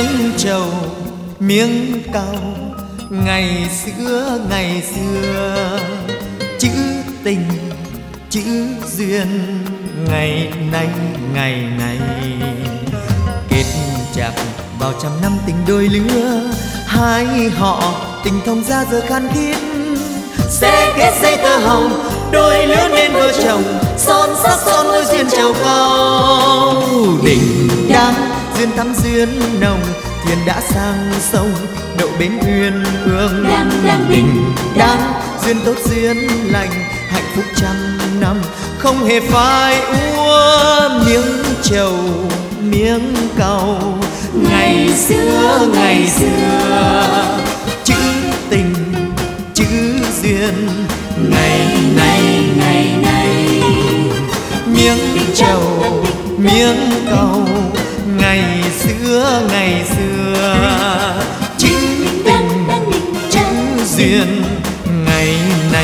miếng trầu miếng cau ngày xưa chữ tình chữ duyên ngày nay kết chặt vào trăm năm tình đôi lứa, hai họ tình thông ra giờ khan khít sẽ kết dây tơ hồng đôi lứa nên vợ chồng, son sắc son môi duyên trầu cao đình đám duyên thắm duyên nồng, thuyền đã sang sông đậu bến uyên ương đình đám duyên tốt duyên lành hạnh phúc trăm năm không hề phai úa miếng trầu miếng cau ngày xưa chữ tình chữ duyên ngày nay miếng trầu miếng cau ngày xưa chữ tình chữ duyên ngày nay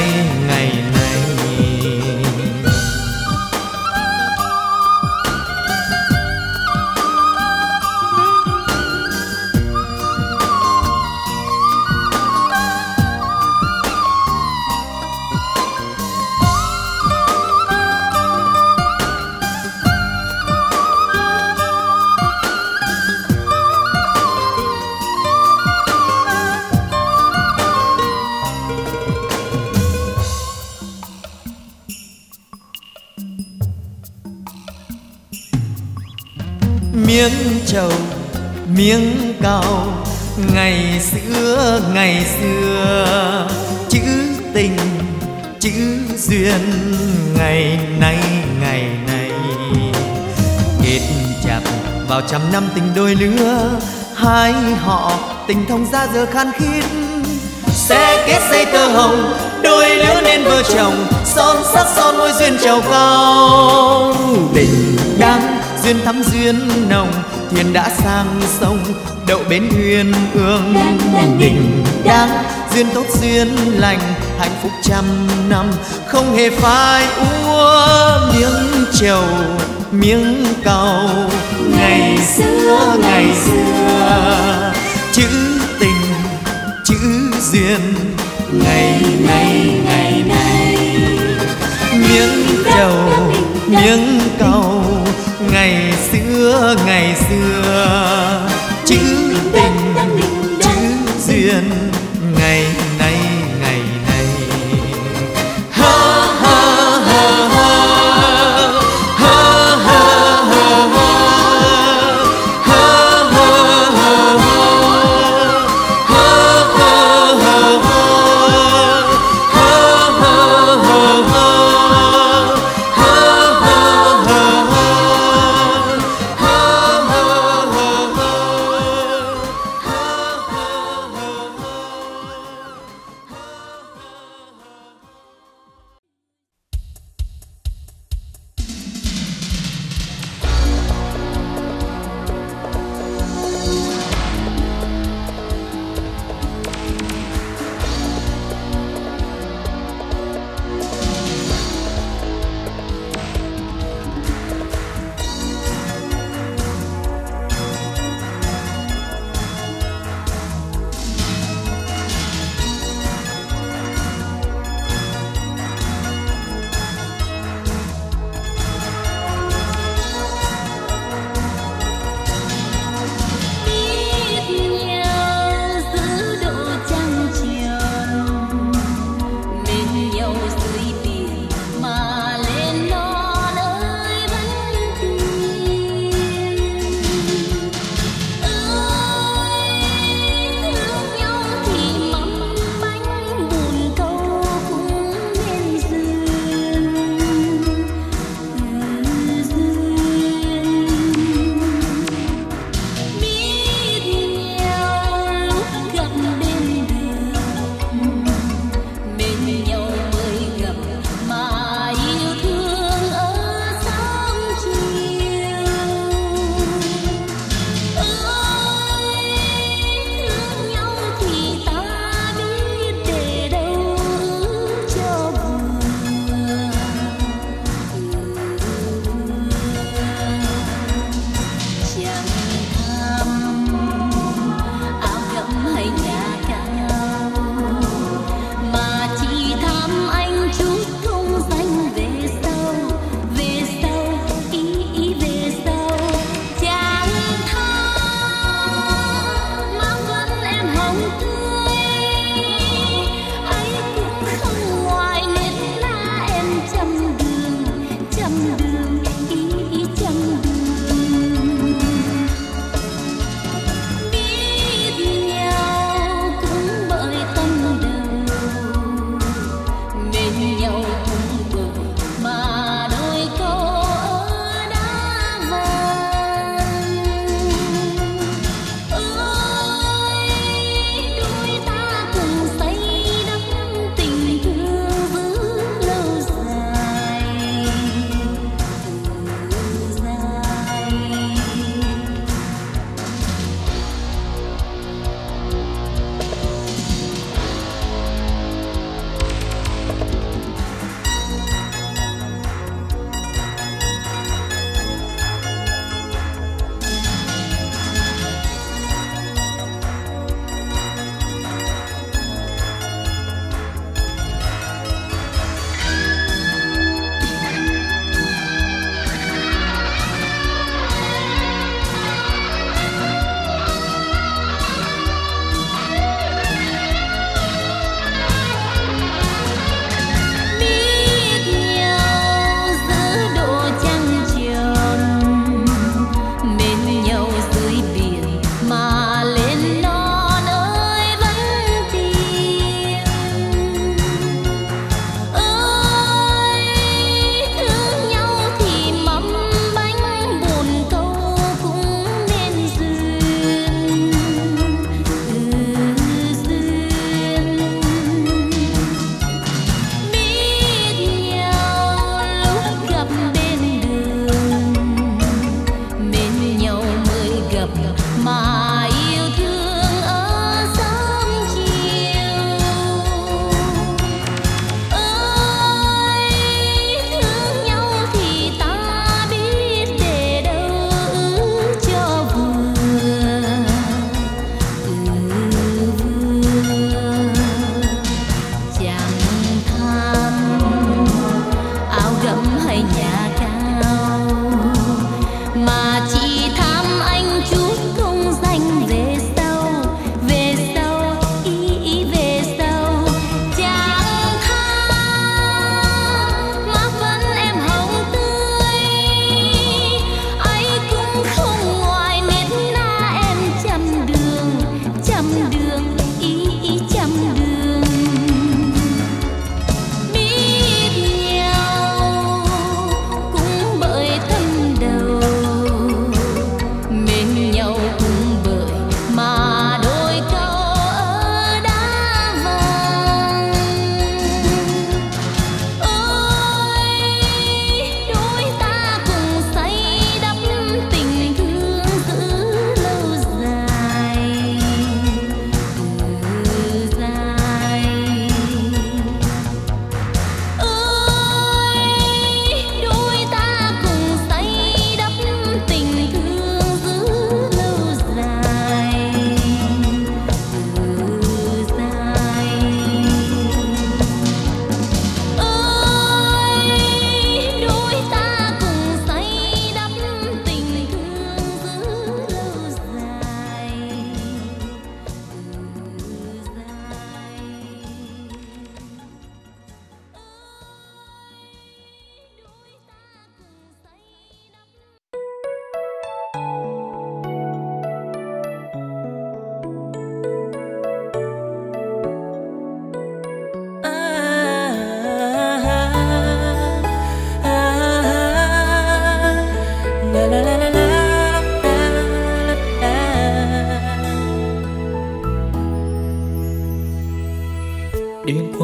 miếng trầu miếng cau ngày xưa chữ tình chữ duyên ngày nay kết chặt vào trăm năm tình đôi lứa, hai họ tình thông ra giờ khan khít sẽ kết dây tơ hồng đôi lứa nên vợ chồng, son sắc son môi duyên trầu cao đình đám duyên thắm duyên nồng, thuyền đã sang sông đậu bến uyên ương đình đám duyên tốt duyên lành hạnh phúc trăm năm không hề phai úa miếng trầu miếng cau ngày xưa chữ tình chữ duyên ngày nay miếng trầu miếng cau ngày xưa chữ tình chữ duyên ngày nay ha ha ha ha ha ha ha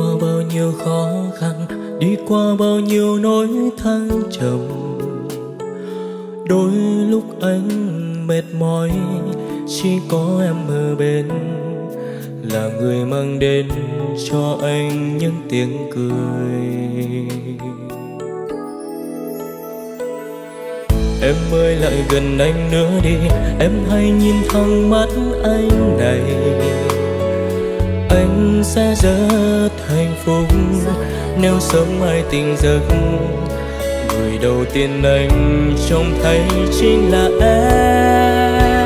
qua bao nhiêu khó khăn, đi qua bao nhiêu nỗi thăng trầm. Đôi lúc anh mệt mỏi, chỉ có em ở bên, là người mang đến cho anh những tiếng cười. Em ơi lại gần anh nữa đi, em hãy nhìn thẳng mắt anh này. Anh sẽ rất hạnh phúc nếu sớm mai tỉnh giấc, người đầu tiên anh trông thấy chính là em.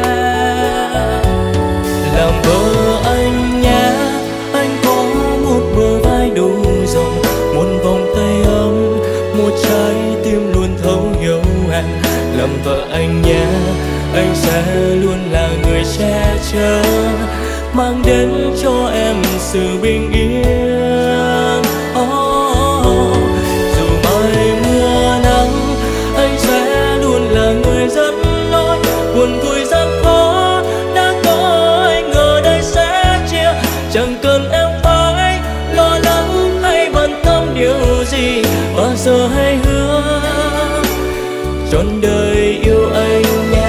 Làm vợ anh nhé, anh có một bờ vai đủ rộng, một vòng tay ấm, một trái tim luôn thấu hiểu em. Làm vợ anh nhé, anh sẽ luôn là người che chở, mang đến cho em sự bình yên. Dù mai mưa nắng, anh sẽ luôn là người dẫn lối. Buồn vui gian khó đã có anh ở đây sẽ chia, chẳng cần em phải lo lắng hay bận tâm điều gì. Bao giờ hãy hứa trọn đời yêu anh nhé.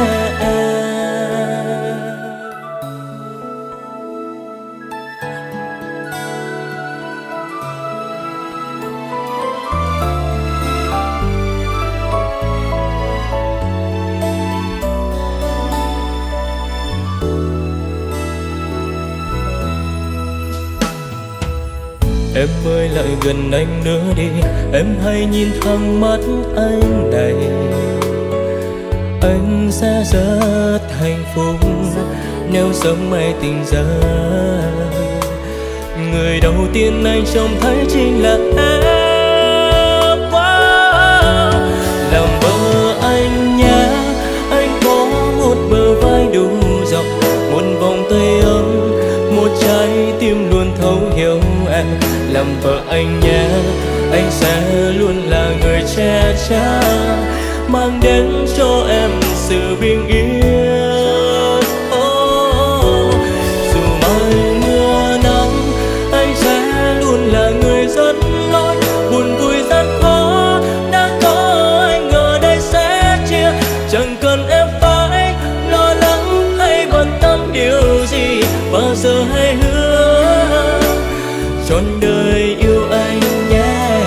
Em ơi lại gần anh nữa đi, em hãy nhìn thẳng mắt anh này. Anh sẽ rất hạnh phúc nếu sớm mai tỉnh giấc, người đầu tiên anh trông thấy chính là em. Làm vợ anh nhé, anh có một bờ vai đủ rộng, một vòng tay ấm, một trái tim luôn thấu hiểu em. Làm vợ anh nhé, anh sẽ luôn là người che chở, mang đến cho em sự bình yên. Dù mai mưa nắng, anh sẽ luôn là người dẫn lối. Buồn vui gian khó đã có anh ở đây sẽ chia, chẳng cần em phải lo lắng hay bận tâm điều gì. Bao giờ hãy hứa trọn đời yêu anh nhé.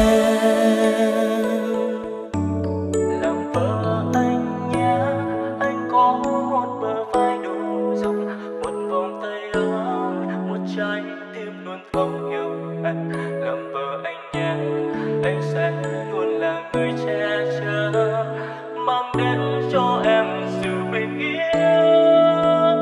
Làm vợ anh nhé, anh có một bờ vai đủ rộng, một vòng tay ấm, một trái tim luôn thấu hiểu em. Làm vợ anh nhé, anh sẽ luôn là người che chở, mang đến cho em sự bình yên.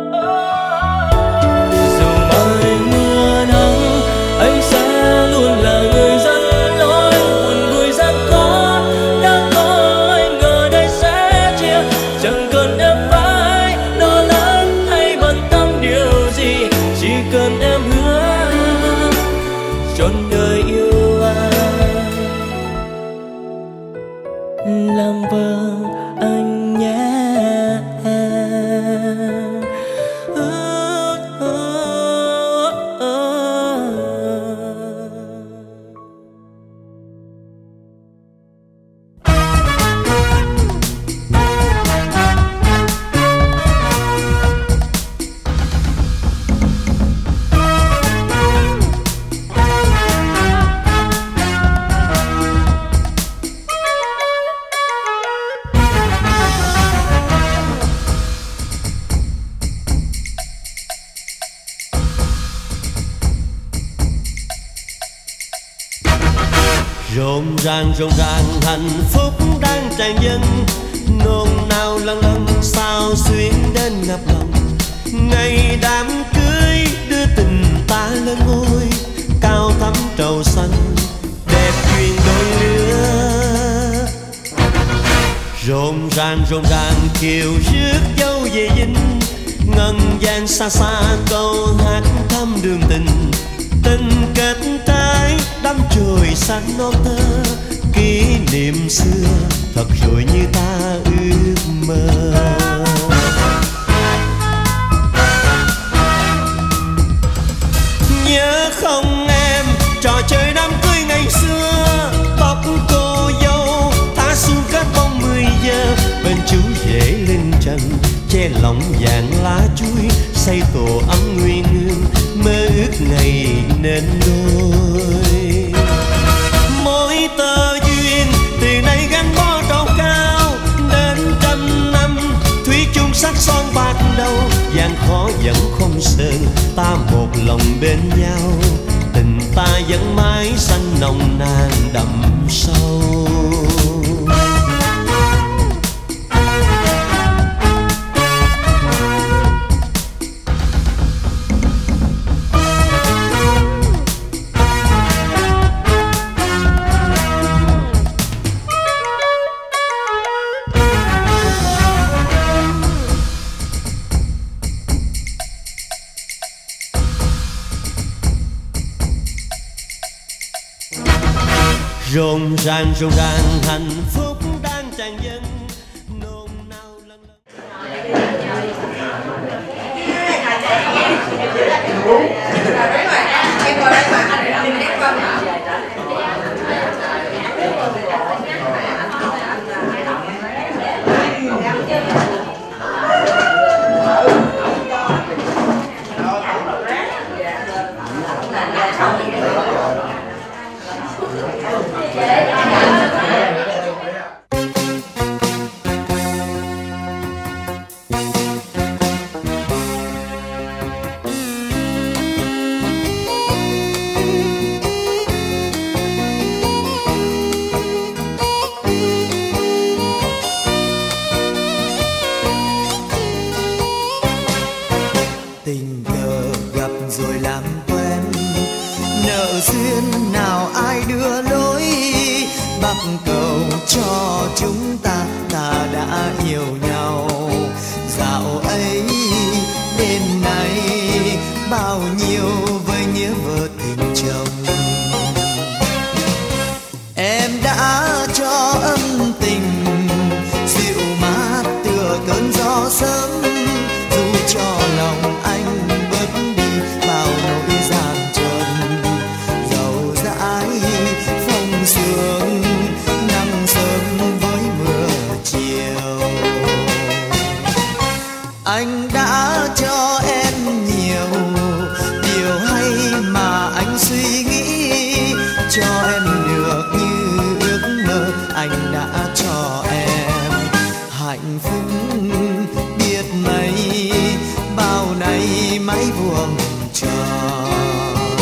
Dù mai mưa nắng, anh sẽ luôn là người dẫn lối. Buồn vui gian khó đã có anh ở đây sẽ chia, chẳng cần em phải lo lắng hay bận tâm điều gì. Chỉ cần em hứa trọn đời yêu anh, làm vợ anh nhé. Rộn ràng hạnh phúc đang tràn dâng, nôn nao lân lân sao xuyến đến ngập lòng. Ngày đám cưới đưa tình ta lên ngôi, cao thắm trầu xanh đẹp duyên đôi lứa. Rộn ràng kiều rước dâu về dinh, ngân vang xa xa câu hát thăm đường tình. Tình kết trái đắm chồi xanh non thơ, kỷ niệm xưa thật rồi như ta ước mơ. Nhớ không em, sơn, ta một lòng bên nhau, tình ta vẫn mãi xanh nồng nàn đậm sâu. Rộn ràng hạnh phúc đang tràn dâng, nôn nao lần lần. Tình cờ gặp rồi làm quen, nợ duyên nào ai đưa lối, bắc cầu cho chúng ta, ta đã yêu nhau. Dạo ấy đêm nay bao nhiêu với nghĩa vợ tình chồng. Em đã cho ân tình dịu mát tựa cơn gió sớm, dù cho lòng anh bớt đi bao nỗi gian truân. Dầu dãi phong sương nắng sớm với mưa chiều, anh đã cho em nhiều điều hay mà anh suy nghĩ, cho em được như ước mơ anh đã cho em. Hạnh phúc biết mấy bao nay mãi vuông tròn,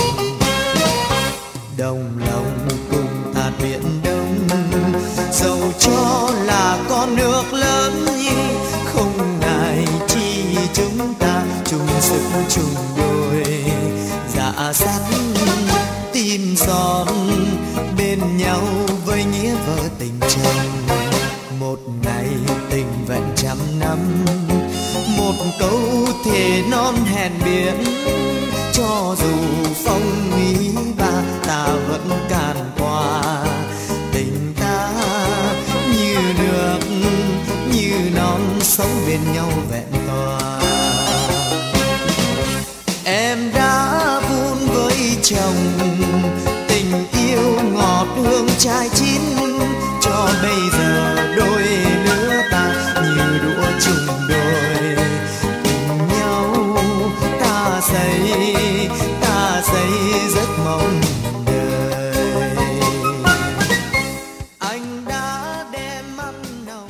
đồng lòng cùng thạt biển đông. Dẫu cho là con nước lớn nhưng không ngại chi chúng ta chung sức chung đôi, dạ dắt tim son bên nhau với nghĩa vợ tình chồng. Một ngày tình vẹn trăm năm, một câu thề non hẹn biển, cho dù phong ý ba ta vẫn càn qua. Tình ta như nước như non sống bên nhau vẹn toàn. Em đã vun với chồng tình yêu ngọt hương trai chín, cho bây giờ đôi lứa ta như đũa chung đôi. Cùng nhau ta xây giấc mộng đời. Anh đã đem ăn nồng.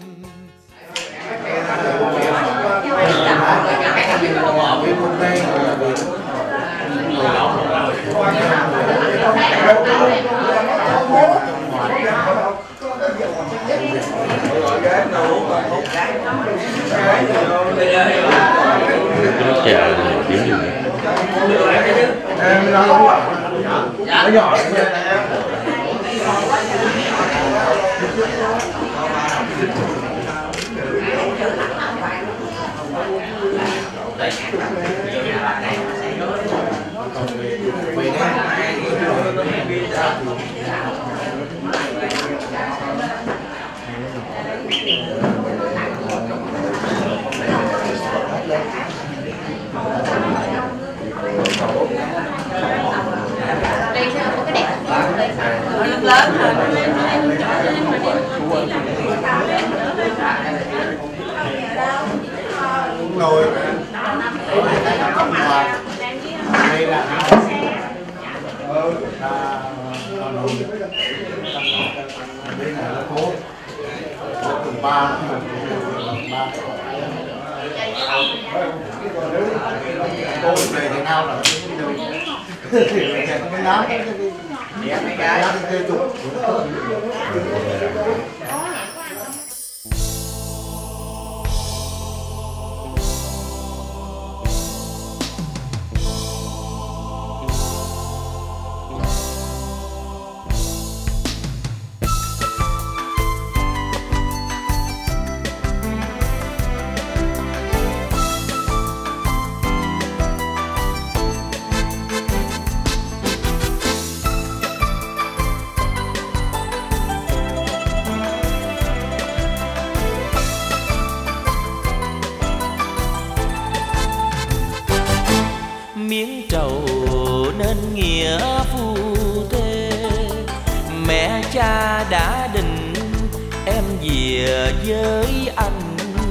Nước trà nổi tiếng gì nữa. Em lo không ạ? Dạ. Nó nhỏ nha. Lớn rồi ngồi đây là đây là phố ba Cô về thì nào rồi cái nói cái cái miếng trầu nên nghĩa phu thê, mẹ cha đã định em về với anh.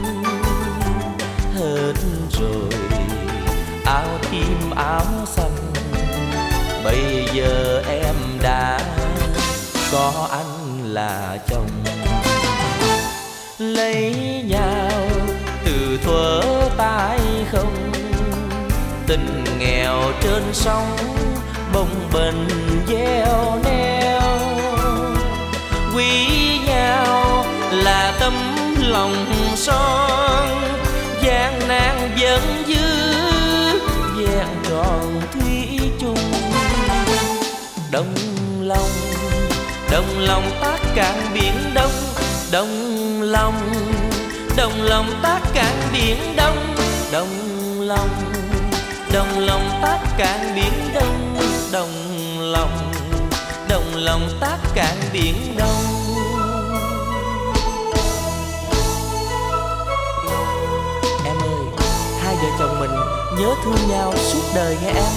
Hết rồi áo tím áo xanh, bây giờ em đã có anh là chồng. Lấy nhau từ thuở tay không, tình nghèo trên sông bồng bềnh gieo neo. Quý nhau là tấm lòng son, gian nan vẫn giữ vẹn tròn thủy chung. Đồng lòng tác cạn biển Đông, đồng lòng tác cạn biển Đông, đồng lòng tác cạn biển Đông, đồng lòng tác cạn biển Đông. Em ơi, hai vợ chồng mình nhớ thương nhau suốt đời nghe em.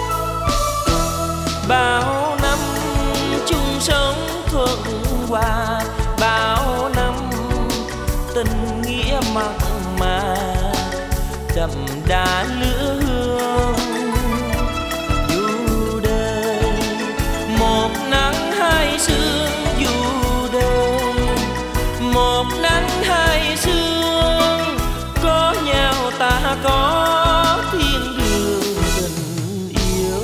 Bao năm chung sống thuận hòa, bao năm tình nghĩa mặn mà đậm đà lửa hương. Dù đời một nắng hai sương, dù đời một nắng hai sương, có nhau ta có thiên đường tình yêu.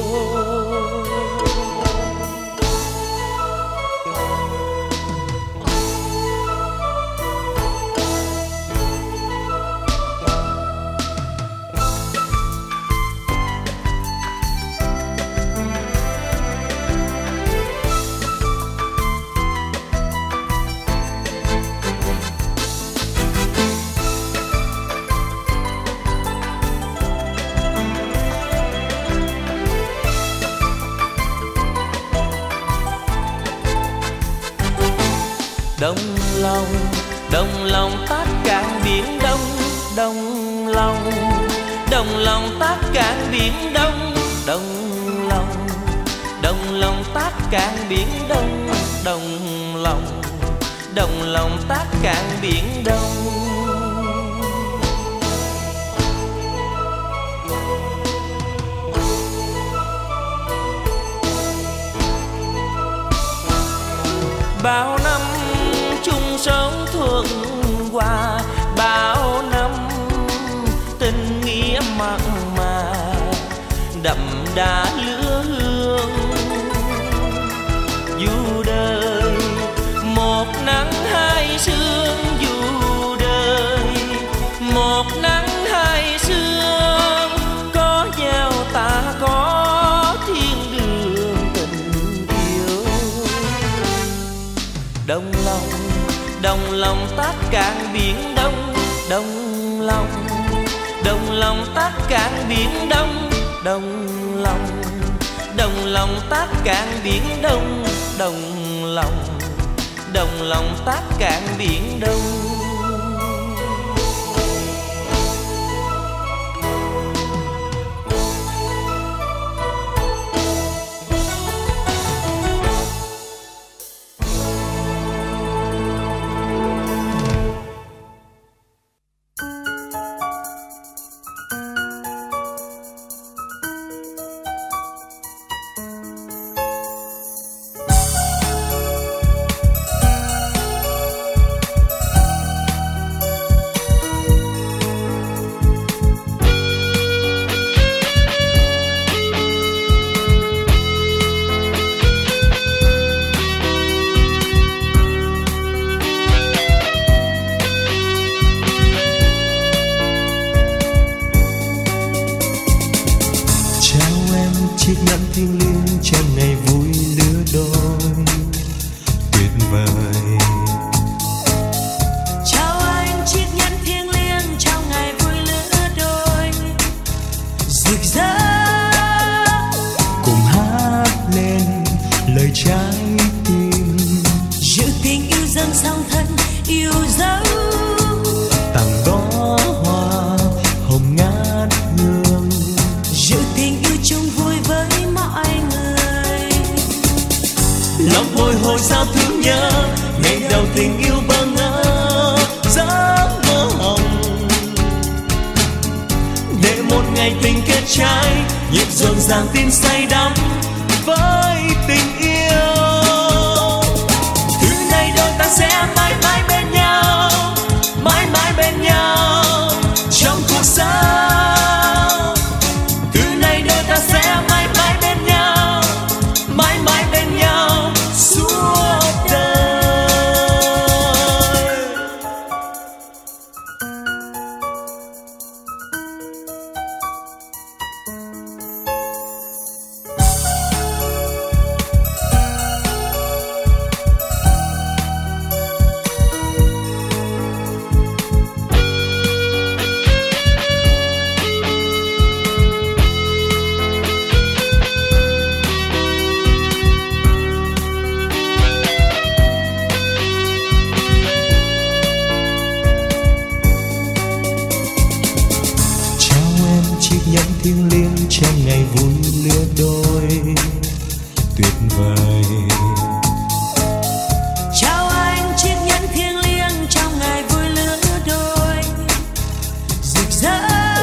Đồng lòng tác cạn biển Đông, đồng lòng tác cạn biển Đông, đồng lòng tác cạn biển Đông, đồng lòng tác cạn biển Đông. Bao năm chung sống thuận hòa, bao năm tình nghĩa mặn mà đậm đà lửa hương. Dù đời một nắng hai sương, dù đời một nắng hai sương, có nhau ta có thiên đường tình yêu. Đồng lòng tác cạn biển Đông, đồng lòng tác cạn biển Đông, đồng lòng tác cạn biển Đông, đồng lòng tác cạn biển Đông. lời trái tim. Giữ tình yêu dâng song thân yêu dấu, tặng đó hoa hồng ngát hương. giữ tình yêu chung vui với mọi người. Lòng bồi hồi sao thương nhớ ngày đầu tình yêu bơ ngỡ giấc mơ hồng, để một ngày tình kết trái nhịp rộn ràng tin say đắm với tình yêu. Từ nay đôi ta sẽ mãi mãi bên nhau, mãi mãi bên nhau trong cuộc sống. Từ nay đôi ta sẽ mãi mãi bên nhau, mãi mãi bên nhau suốt đời. Thiêng liêng trong ngày vui lứa đôi tuyệt vời. Chào anh chiếc nhẫn thiêng liêng trong ngày vui lứa đôi rực rỡ.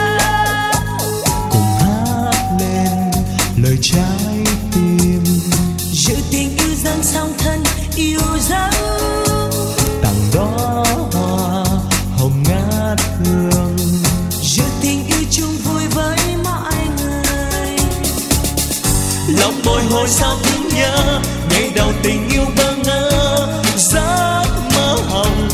Cùng hát lên lời trái tim, giữ tình yêu dâng song thân yêu dấu, tặng đó hoa hồng ngát hương. giữ tình yêu chung vui với mọi người. Lòng bồi hồi sao thương nhớ ngày đầu tình yêu bơ ngỡ giấc mơ hồng,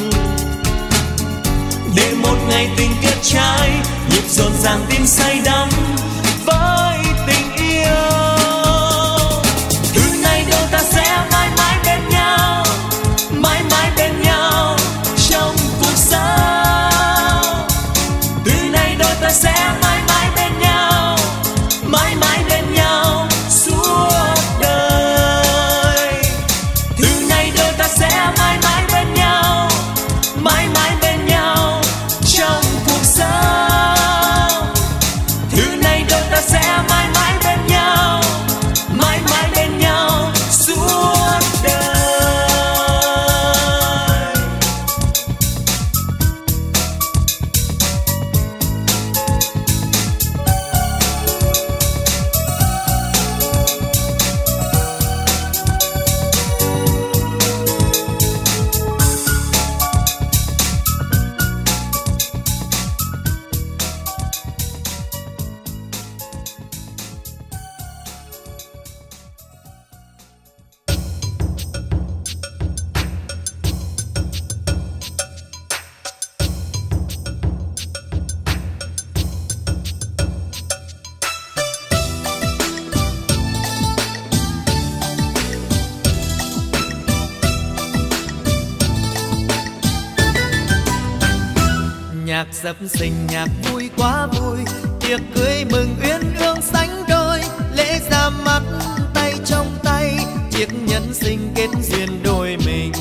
để một ngày tình kết trái nhịp rộn ràng tim say đắm với tình yêu. Từ nay đôi ta sẽ mãi mãi bên nhau, mãi mãi bên nhau trong cuộc sống. Từ nay đôi ta sẽ mãi mãi bên nhau, mãi mãi bên nhau suốt đời. Từ nay đôi ta sẽ mãi mãi bên nhau, mãi mãi bên nhau trong cuộc sống. Từ nay đôi ta sẽ mãi mãi bên nhau, mãi mãi bên nhau suốt đời. Nhạc sập sình nhạc vui quá vui, tiệc cưới mừng uyên ương sánh đôi, lễ ra mắt tay trong tay, chiếc nhẫn sinh kết duyên đôi mình.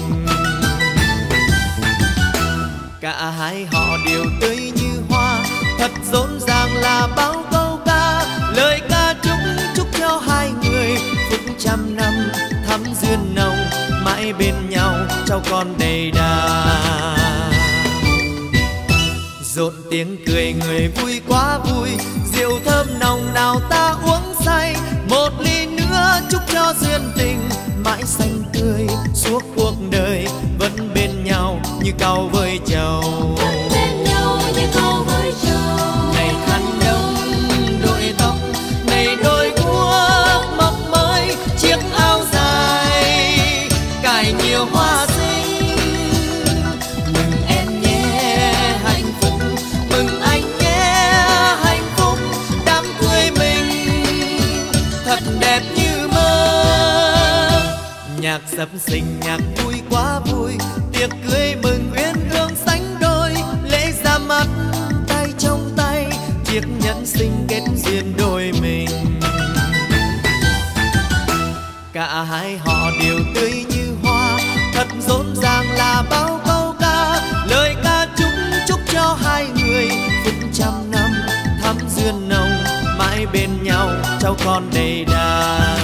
Cả hai họ đều tươi như hoa, thật rộn ràng là bao câu ca, lời ca chúc cho hai người phúc trăm năm thắm duyên nồng, mãi bên nhau cháu con đầy đà. Rộn tiếng cười người vui quá vui, rượu thơm nồng nào ta uống say, một ly nữa chúc cho duyên tình mãi xanh tươi suốt cuộc đời, vẫn bên nhau như cau với trầu. Này khăn đông đội tóc, này đôi guốc mọc mới, chiếc áo dài cài nhiều hoa xinh. Mừng em nhé hạnh phúc, mừng anh nhé hạnh phúc, đám cưới mình thật đẹp như mơ. Nhạc sập sình nhạc vui quá vui, tiệc cưới mừng uyên ương sánh đôi, lễ ra mắt tay trong tay, chiếc nhẫn sinh kết duyên đôi mình. Cả hai họ đều tươi như hoa, thật rộn ràng là bao câu ca. Lời ca chúc cho hai người phúc trăm năm thắm duyên nồng, mãi bên nhau cháu con đầy đàn.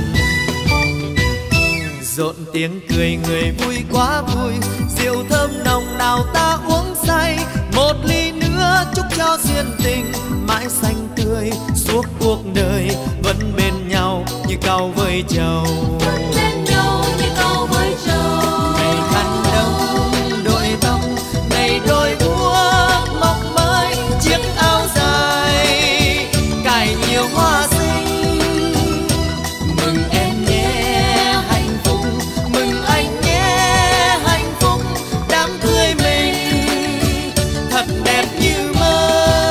Rộn tiếng cười người vui quá vui, rượu thơm nồng nào ta uống say. Một ly nữa chúc cho duyên tình mãi xanh tươi, suốt cuộc đời vẫn bên nhau như cau với trầu. Bên nhau như cau với trầu. Ngày khăn đông đội tóc, ngày đôi guốc mọc mới chiếc áo dài cài nhiều hoa xinh. Mừng em nhé hạnh phúc, mừng anh nhé hạnh phúc, đám cưới mình thật đẹp như mơ.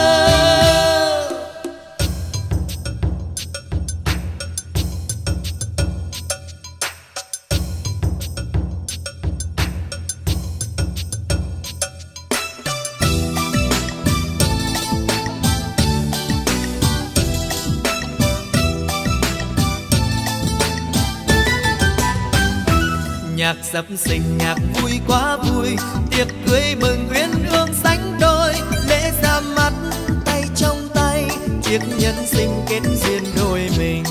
Nhạc sập sình nhạc vui quá vui, tiệc cưới mừng uyên ương sánh đôi. Lễ ra mắt tay trong tay, chiếc nhẫn sinh kết duyên đôi mình.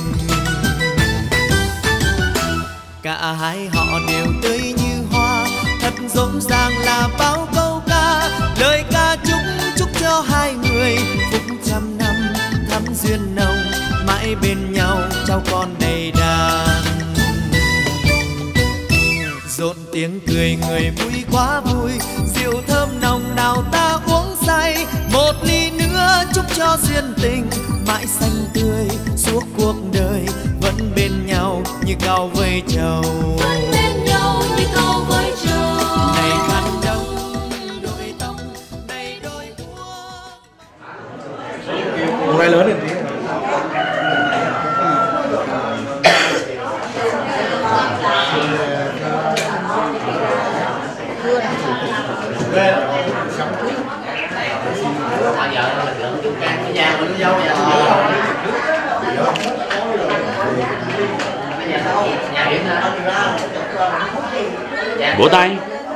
Cả hai họ đều tươi như hoa, thật rộn ràng là bao câu ca. Lời ca chúc cho hai người phúc trăm năm thắm duyên nồng, mãi bên nhau cháu con đầy đàn. Rộn tiếng cười người vui quá vui, rượu thơm nồng nào ta uống say. Một ly nữa chúc cho duyên tình mãi xanh tươi, suốt cuộc đời vẫn bên nhau như cau với trầu. Vẫn bên nhau như cau với trầu. Này khăn đông đội tóc, này đôi guốc. Một ngày lớn thì tí. Vỗ tay.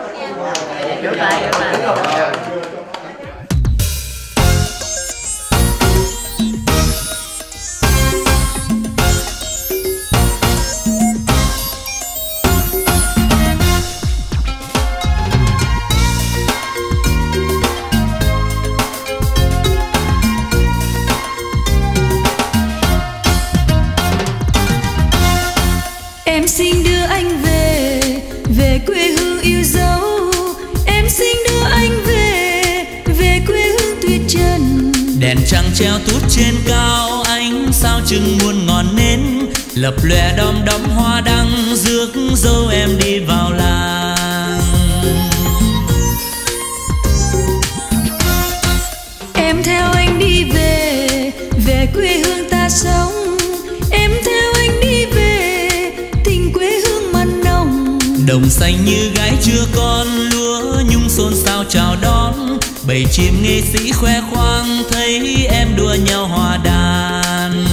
Em xin đưa anh về, về quê hương yêu dấu. Em xin đưa anh về, về quê hương tuyệt trần. Đèn trăng treo tút trên cao, ánh sao chừng muôn ngọn nến, lập lòe đom đóm hoa đăng, rước dâu em đi vào làng. Em theo anh đi về, về quê hương ta sống. Em theo anh đi về, tình quê hương mặn nồng. Đồng xanh như gái chưa con, lúa nhung xôn xao chào đón. Bầy chim nghệ sĩ khoe khoang, thấy em đua nhau hòa đàn.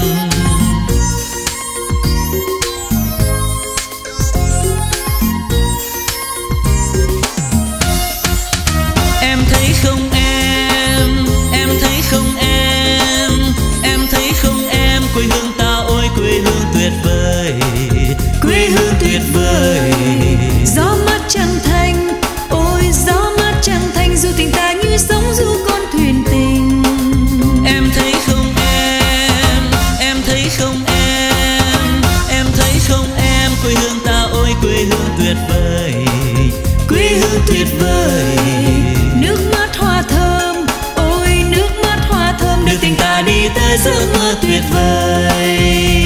Em thấy không em thấy không em thấy không em, quê hương ta ôi quê hương tuyệt vời, quê hương tuyệt vời. Gió mát trăng thanh, ôi gió mát trăng thanh, dù tình ta như sóng du con thuyền tình. Em thấy không em thấy không em thấy không em, quê hương ta ôi quê hương tuyệt vời, quê hương tuyệt vời. Nước mắt hoa thơm, ôi nước mắt hoa thơm, đưa tình ta đi tới giấc mơ tuyệt vời.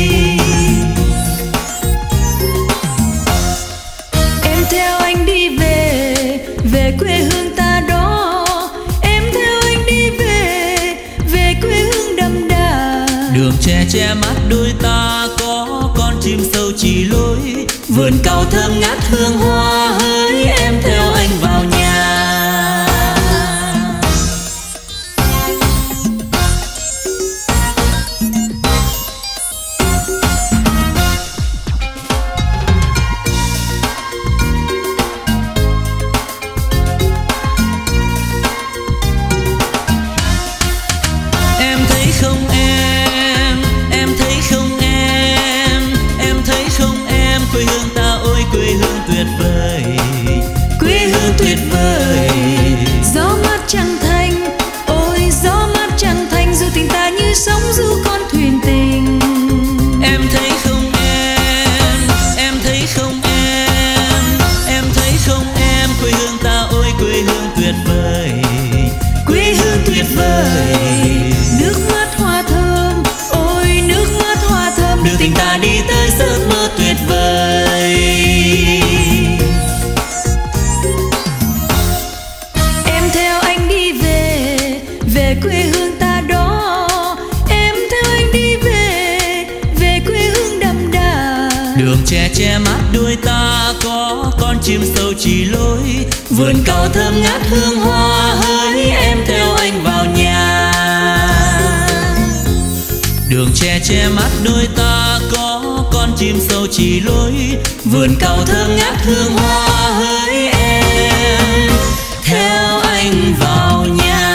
Em theo anh đi về, về quê hương ta đó. Em theo anh đi về, về quê hương đậm đà. Đường tre che mắt đôi ta, có con chim sâu chỉ lối. Vườn cau thơm ngát hương hoa, hỡi em theo anh vào nhà. quê hương ta ôi quê hương tuyệt vời, quê hương tuyệt vời. Gió mát trăng thanh, ôi gió mát trăng thanh, dù tình ta như sóng du con thuyền tình. Em thấy không em thấy không em thấy không em, quê hương ta ôi quê hương tuyệt vời, quê hương tuyệt vời. Nước mắt hoa thơm, ôi nước mắt hoa thơm, đưa tình ta đi tới giấc mơ tuyệt vời. Em theo anh đi về, về quê hương ta đó. Em theo anh đi về, về quê hương đậm đà. Đường tre che mát đôi ta có con chim sâu chỉ lối, vườn cau thơm ngát hương hoa hỡi, em theo anh vào nhà. Đường tre che mát đôi ta có con chim sâu chỉ lối, vườn cau thơm ngát hương hoa hỡi, em theo anh vào nhà.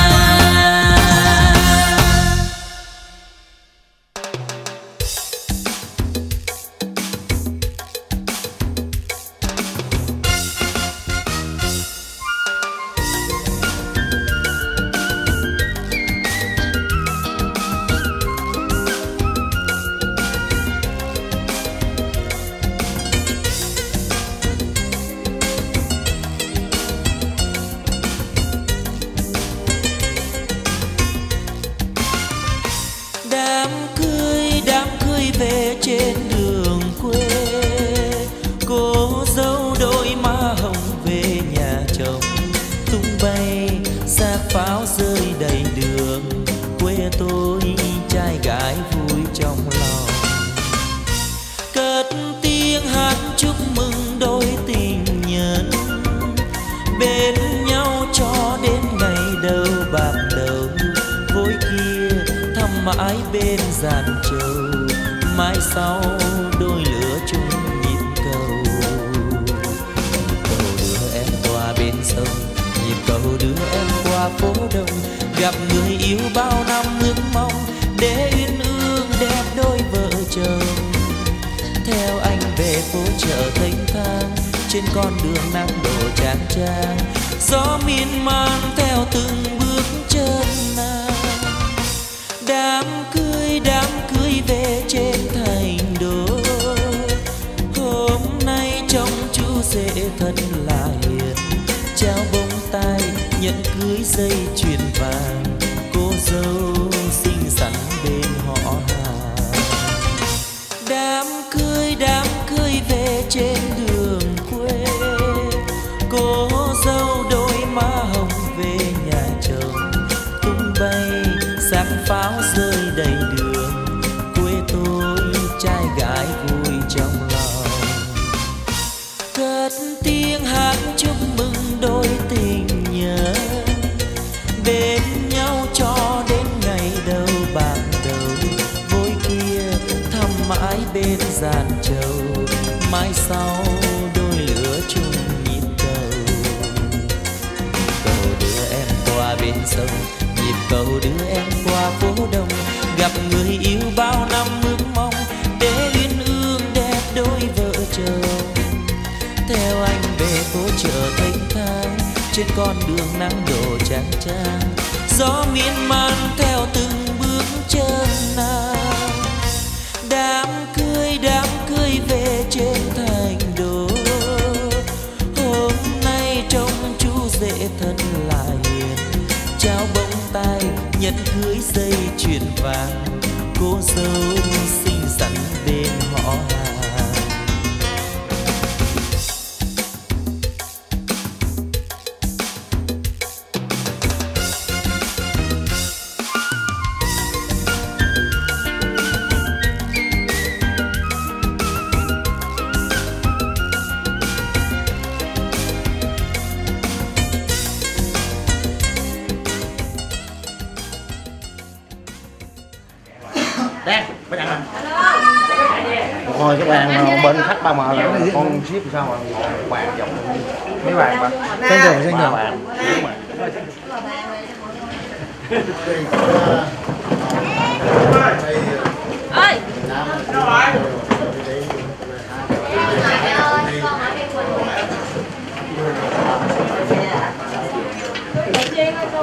Đám cưới về trên đường quê, cô dâu đôi má hồng về nhà chồng, tung bay xác pháo rơi đầy đường, quê tôi trai gái vui trong lòng. Cất tiếng hát chúc mừng đôi tình nhân, bên nhau cho đến ngày đầu bạc đầu, vối kia thăm mãi bên giàn trầu, mai sau đôi lửa chung nhịp cầu. Cầu đưa em qua bên sông, nhịp cầu đưa em qua phố đông, gặp người yêu bao năm ước mong để uyên ương đẹp đôi vợ chồng. Theo anh về phố chợ Thanh Thang, trên con đường nắng đổ chang chang, gió miên man theo từng bước chân nàng. Đám cưới về trên thành đô, hôm nay trông chú rể thật là hiền, trao bông tai nhận cưới dây chuyền vàng, cô dâu xinh xắn bên họ hàng. Đám cưới về trên đường quê, cô dâu đôi má hồng về nhà chồng, tung bay xác pháo rơi đầy đường, quê tôi trai gái vui trong lòng. Cất tiếng hát chúc mừng đôi tình nhân, bên nhau cho đến ngày đầu bạc đầu, vối kia thăm mãi bên giàn trầu, mai sau đôi lửa chung nhịp cầu. Cầu đưa em qua bên sông, nhịp cầu đưa em qua phố đông, gặp người yêu bao năm ước mong để uyên ương đẹp đôi vợ chồng. Theo anh về phố chợ Thanh Thang, trên con đường nắng đổ chang chang, gió miên man theo từng bước chân nàng. Đám cưới về trên thành đô, hôm nay trông chú rể thật là hiền, trao bông tai nhận cưới dây chuyền vàng, cô dâu xinh xắn bên họ hàng. Đen, mấy bạn ngồi cái bàn bên khách ba mờ là con ship sao mà bàn dọc mấy bàn mà trên đường bàn ơi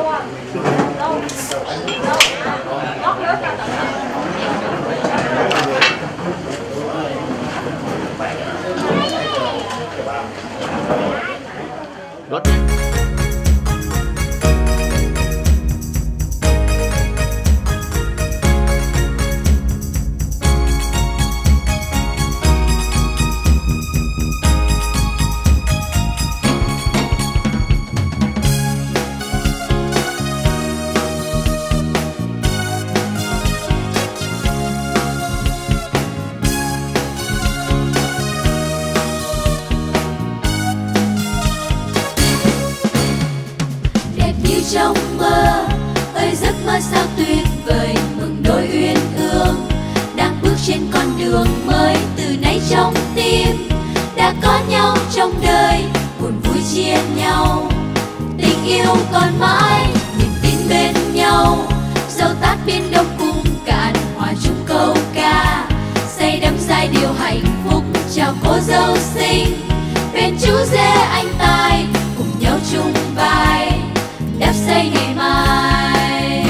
Trong mơ ơi giấc mơ sao tuyệt vời, mừng đôi uyên ương đang bước trên con đường mới. Từ nay trong tim đã có nhau trong đời, buồn vui chia nhau, tình yêu còn mãi, niềm tin bên nhau. Dẫu tát biển đông cùng cạn, hòa chung câu ca, say đắm giai điệu hạnh phúc chào cô dâu xinh. Bên chú rể anh tài cùng nhau chung vai, đắp xây ngày mai.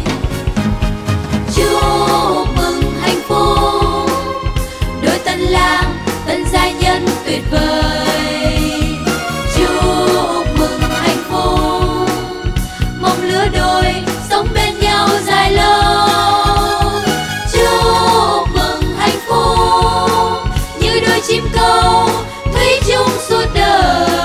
Chúc mừng hạnh phúc đôi tân lang tân gia nhân tuyệt vời. Chúc mừng hạnh phúc mong lứa đôi sống bên nhau dài lâu. Chúc mừng hạnh phúc như đôi chim câu thủy chung suốt đời.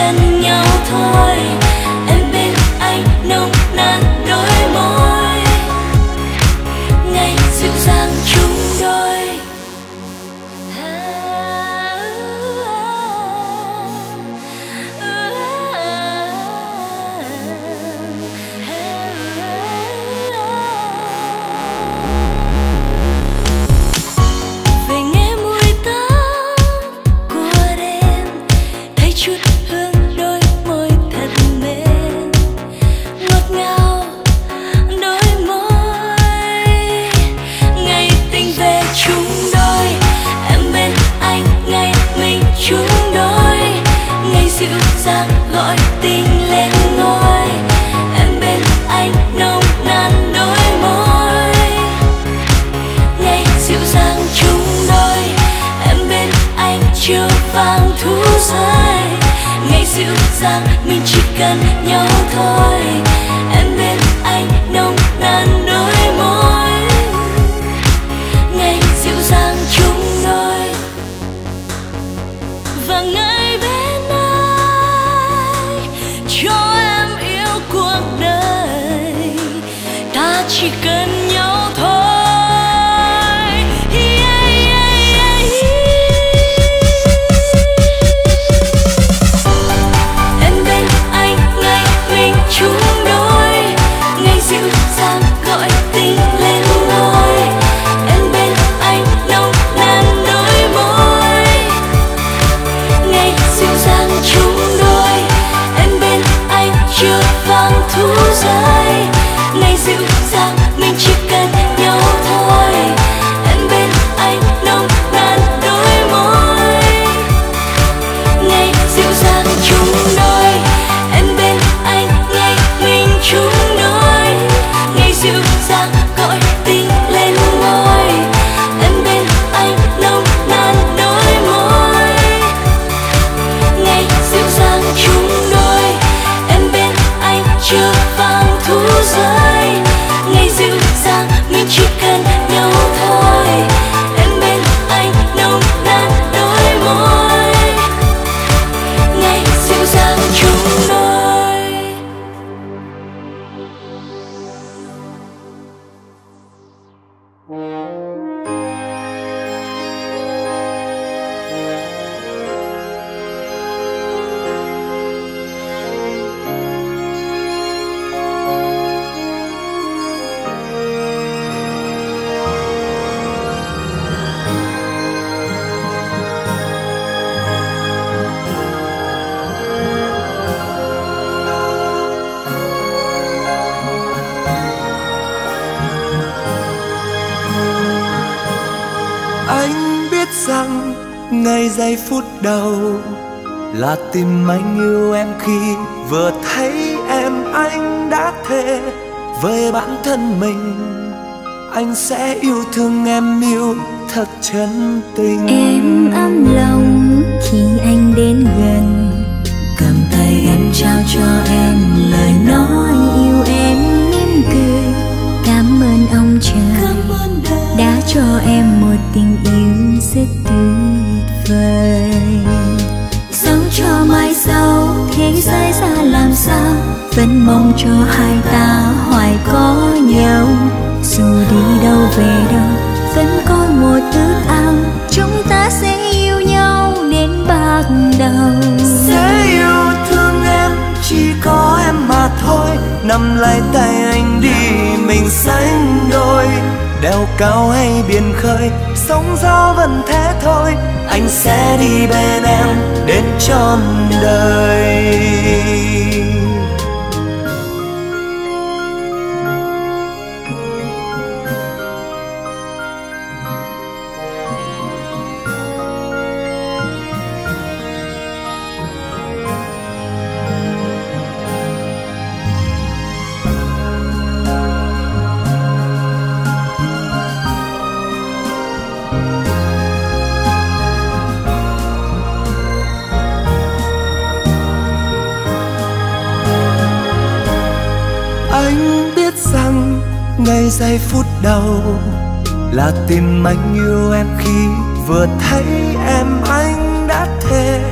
cần nhau thôi. Em bên anh nồng nàn đôi môi, ngày dịu dàng chung đôi. Về nghe mùi tóc của đêm, thấy chút hương đôi môi thật mềm, ngọt ngào đôi môi. Ngày tình về chung đôi, em bên anh ngày mình chung đôi. Ngày dịu dàng gọi tình lên ngôi, em bên anh nồng nàn đôi môi. Ngày dịu dàng chung đôi, em bên anh chiều vàng thu rơi. Ngày dịu dàng mình chỉ cần nhau thôi, em bên anh nồng nàn đôi môi. Ngày dịu dàng chung đôi, và ngày bên anh cho em yêu cuộc đời. Ta chỉ cần nhau thôi. Em bên anh ngày mình chung đôi, ngày dịu dàng gọi tình lên ngôi. Em bên anh nồng nàn đôi môi, ngày dịu dàng chung đôi. Em bên anh chưa vàng thu rơi, ngày dịu dàng mình chỉ cần nhau thôi. Em bên anh nồng nàn đôi môi, ngày dịu dàng chung đôi. Em bên anh ngày mình chung đôi, ngày dịu dàng gọi tình lên ngôi. Em bên anh nồng nàn đôi môi, ngày dịu dàng chung đôi. Em bên anh chưa vàng thu rơi, ngày dịu dàng mình chỉ cần nhau thôi. Em bên anh nồng nàn đôi môi, ngày dịu dàng chung đôi. Anh biết rằng ngày giây phút đầu là tìm anh yêu em khi vừa thấy em. Anh đã thề với bản thân mình anh sẽ yêu thương em, yêu thật chân tình. Em ấm lòng khi anh đến gần, cầm tay em trao cho em lời nói yêu em, mỉm cười. Cảm ơn ông trời đã cho em một tình yêu rất tuyệt vời. Sống cho mai sau thế giới ra làm sao, vẫn mong cho hai ta hoài có nhau. Dù đi đâu về đâu vẫn có một ước ao, chúng ta sẽ yêu nhau đến bạc đầu. Sẽ yêu thương em, chỉ có em mà thôi. Nắm lấy tay anh đi, mình sánh đôi. Đèo cao hay biển khơi, sóng gió vẫn thế thôi. Anh sẽ đi bên em đến trọn đời. Anh biết rằng ngay giây phút đầu là tìm anh yêu em khi vừa thấy em. Anh đã thề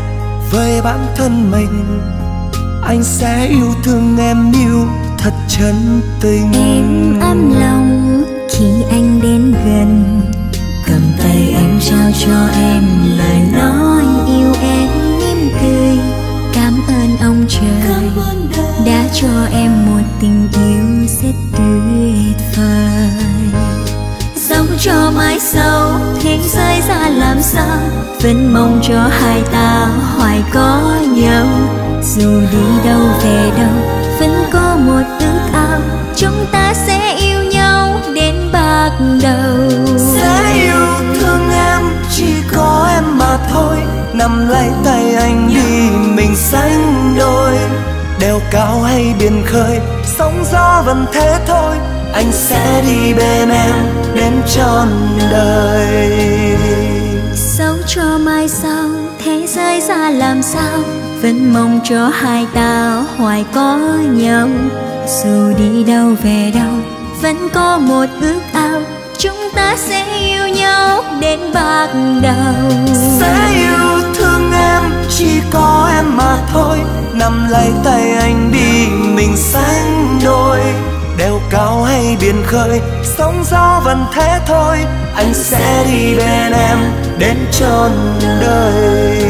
với bản thân mình. Anh sẽ yêu thương em yêu thật chân tình. Em ấm lòng khi anh đến gần, cầm tay em trao cho em lời nói yêu em mỉm cười. Cảm ơn ông trời đã cho em một tình yêu rất tuyệt vời. Sống cho mãi sau thế giới ra làm sao, vẫn mong cho hai ta hoài có nhau. Dù đi đâu về đâu vẫn có một ước ao, chúng ta sẽ yêu nhau đến bạc đầu. Sẽ yêu thương em chỉ có em mà thôi, nắm lấy tay anh đi mình sánh đôi. Đèo cao hay biển khơi, sóng gió vẫn thế thôi, anh sẽ đi bên em đến trọn đời. Sống cho mai sau thế giới ra làm sao, vẫn mong cho hai ta hoài có nhau. Dù đi đâu về đâu vẫn có một ước ao, chúng ta sẽ yêu nhau đến bạc đầu. Sẽ yêu thương em chỉ có em mà thôi, nắm lấy tay anh đi mình sánh đôi. Đèo cao hay biển khơi, sóng gió vẫn thế thôi, anh sẽ đi bên em đến trọn đời.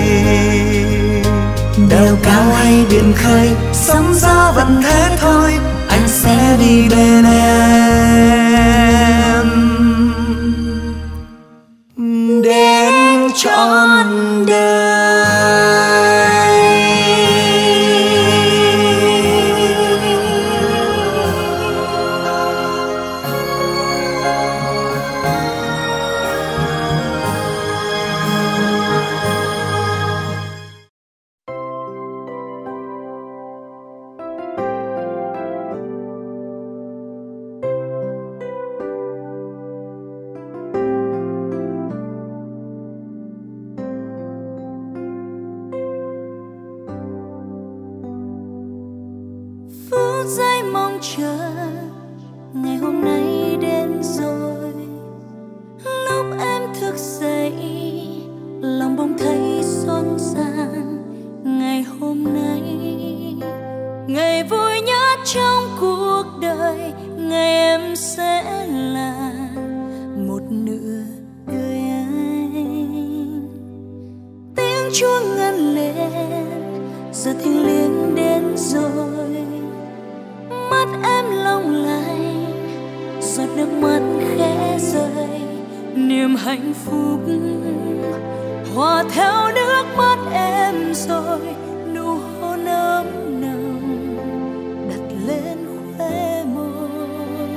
Đèo cao hay biển khơi, sóng gió vẫn thế thôi, anh sẽ đi bên em đến trọn đời. Phút giây mong chờ ngày hôm nay đến rồi. Lúc em thức dậy lòng bỗng thấy xôn xang. Ngày hôm nay ngày vui nhất trong cuộc đời, ngày em sẽ là một nửa đời anh. Tiếng chuông ngân lên giờ thiêng liêng đến rồi, mắt em long lanh giọt nước mắt khẽ rơi. Niềm hạnh phúc hòa theo nước mắt em rồi, nụ hôn ấm nồng đặt lên khóe môi.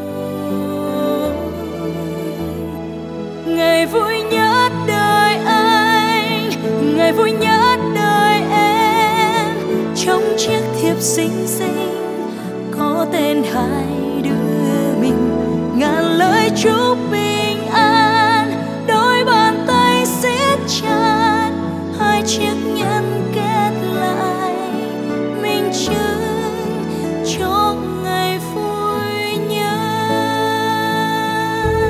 Ngày vui nhất đời anh, ngày vui nhất đời em, trong chiếc thiệp xinh xinh có tên hai đứa mình. Ngàn lời chúc bình an, đôi bàn tay siết chặt, hai chiếc nhẫn kết lại minh chứng cho ngày vui nhất.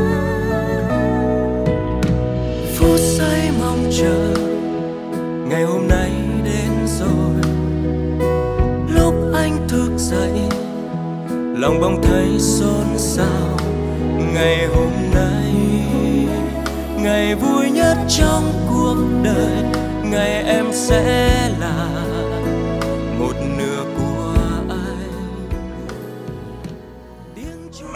Phút giây mong chờ ngày hôm nay đến rồi. Lúc anh thức dậy lòng bỗng thấy xôn xao. Ngày hôm nay ngày vui nhất trong cuộc đời, ngày em sẽ là một nửa của anh. Tiếng chuông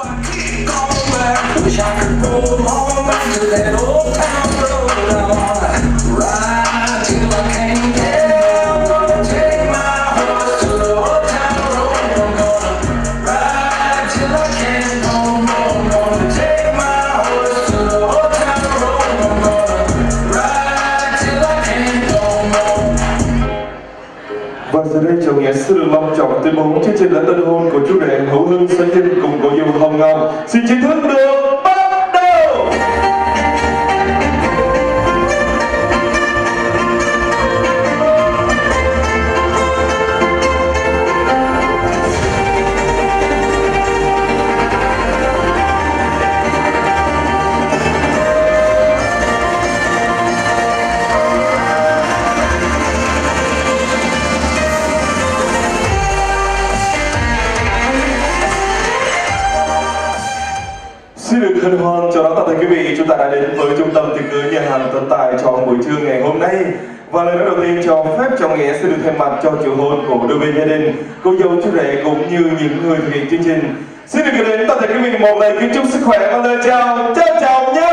Và giờ đây chồng nghệ sẽ được long trọng tuyên bố chương trình lễ tân hôn của chú rể Hữu Hưng Xuân Vinh cùng cô dâu Hồng Ngọc xin chính thức được bắt đầu. Xin được hân hoan chào đón tất cả quý vị, chúng ta đã đến với trung tâm tiệc cưới nhà hàng Tân Tài trong buổi trưa ngày hôm nay. Và lời nói đầu tiên cho phép trọng nghĩa sẽ được thay mặt cho triệu hôn của đôi bên gia đình, cô dâu chú rể cũng như những người thực hiện chương trình. Xin được gửi đến tất cả quý vị một lời kính chúc sức khỏe và lời chào trân trọng nhất.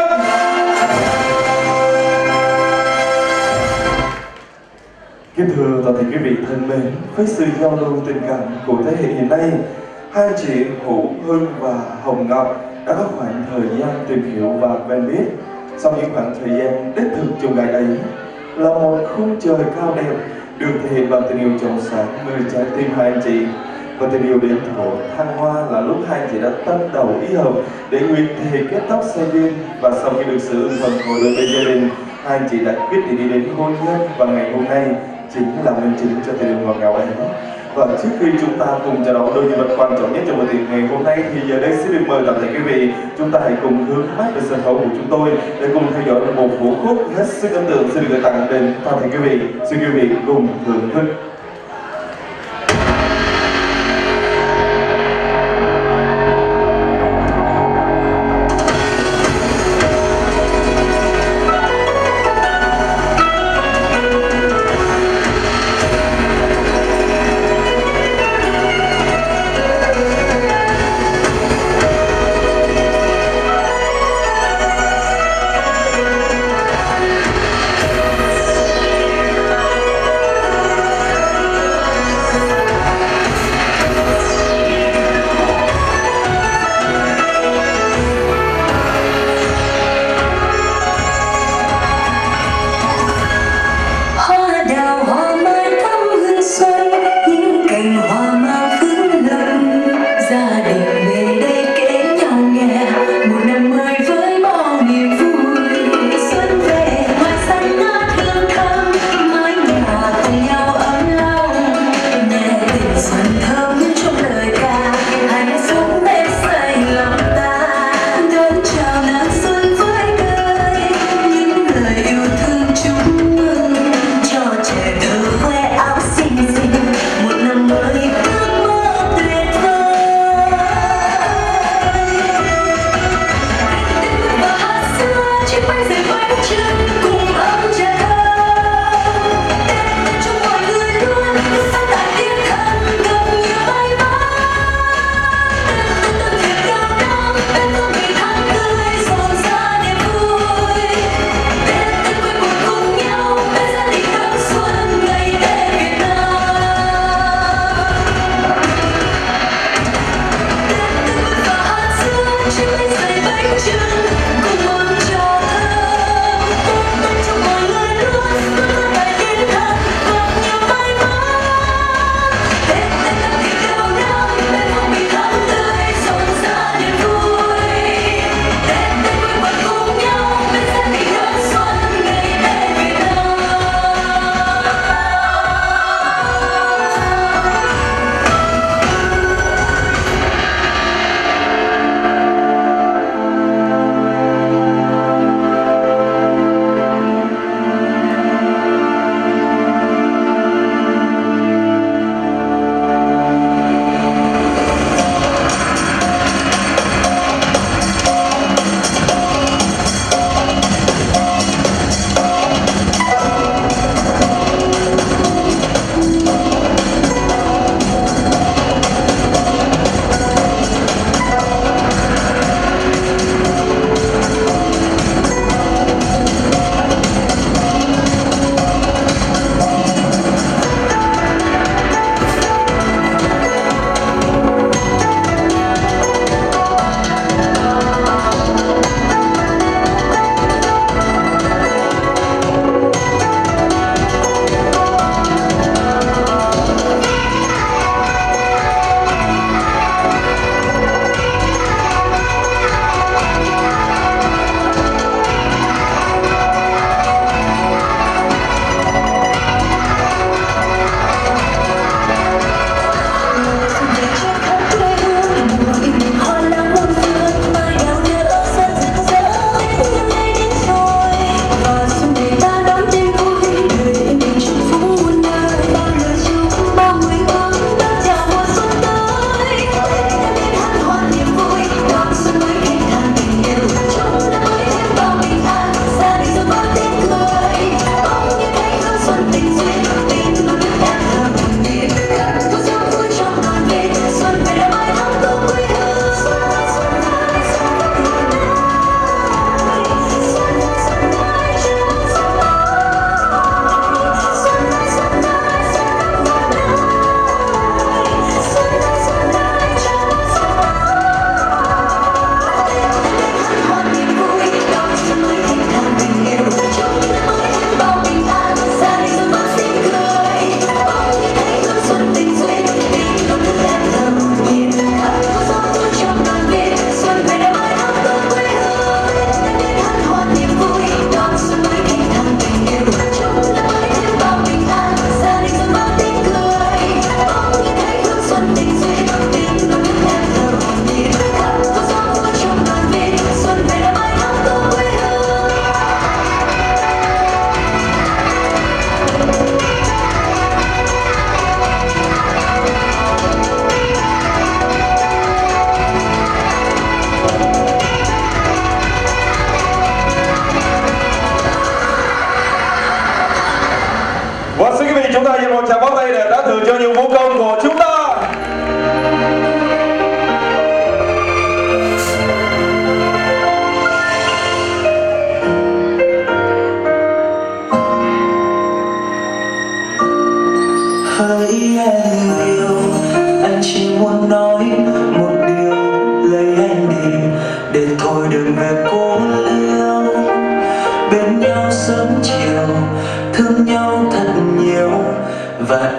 Kính thưa toàn thể quý vị thân mến, với sự giao lưu tình cảm của thế hệ hiện nay, hai chị Hữu Hưng và Hồng Ngọc đã có khoảng thời gian tìm hiểu và quen biết. Sau những khoảng thời gian đích thực chung gái ấy là một khung trời cao đẹp được thể hiện bằng tình yêu trong sáng nơi trái tim hai anh chị. Và tình yêu đến thổ thăng hoa là lúc hai anh chị đã tâm đầu ý hợp để nguyện thề kết tóc xe duyên. Và sau khi được sự ưng thuận của đôi bên gia đình, hai anh chị đã quyết định đi đến hôn nhân và ngày hôm nay chính là minh chứng cho tình yêu ngọt ngào ấy. Và trước khi chúng ta cùng chào đón đôi nhân vật quan trọng nhất trong buổi tiệc ngày hôm nay thì giờ đây xin được mời toàn thể quý vị, chúng ta hãy cùng hướng mắt về sân khấu của chúng tôi để cùng theo dõi một vũ khúc hết sức ấn tượng xin được gửi tặng đến toàn thể quý vị. Xin quý vị cùng thưởng thức.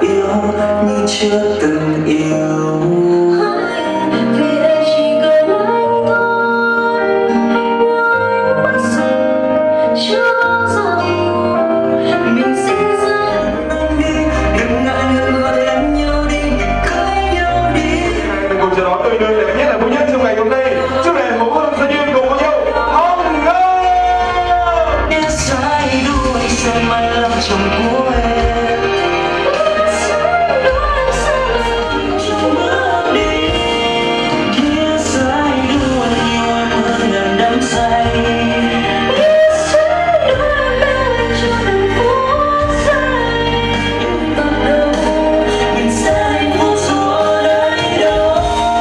yêu như chưa từng yêu. Vì em chỉ cần anh thôi, yêu anh mất dần, chưa bao giờ mình sinh ra. Anh đi, đừng ngại ngần gọi em nhau đi, cưới nhau đi. Đừng cùng chờ đón tươi tươi đẹp nhất là vui nhất trong ngày hôm nay. Chúc mừng Hữu Hưng Sơn Duyên cùng cô dâu Hồng Ngân. Biết sai đuổi xem ai làm chồng của em. Trong bước đi, biết sai đuổi nhiều em hơn ngàn đắm say. Biết sai đuổi em cho từng phút giây. Nhưng ban đầu Mình sẽ hạnh phúc dù ở nơi đâu.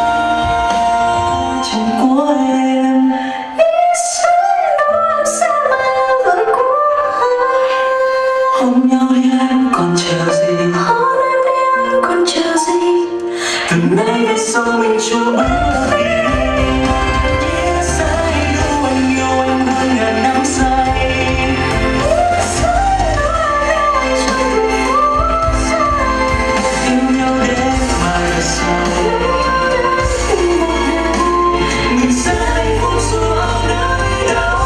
Chồng của em. biết sai đuổi em sẽ mãi vợ của anh. Hôn nhau đi em còn chờ gì? Hôn em đi anh còn chờ gì? Từ nay về sau mình chung bước đi. Biết sai đâu anh yêu em hơn ngàn năm say. Biết sai đuổi em cho từng phút giây. Yêu nhau đến mai về sau. Tình một ngày Mình sẽ hạnh phúc dù ở nơi đâu.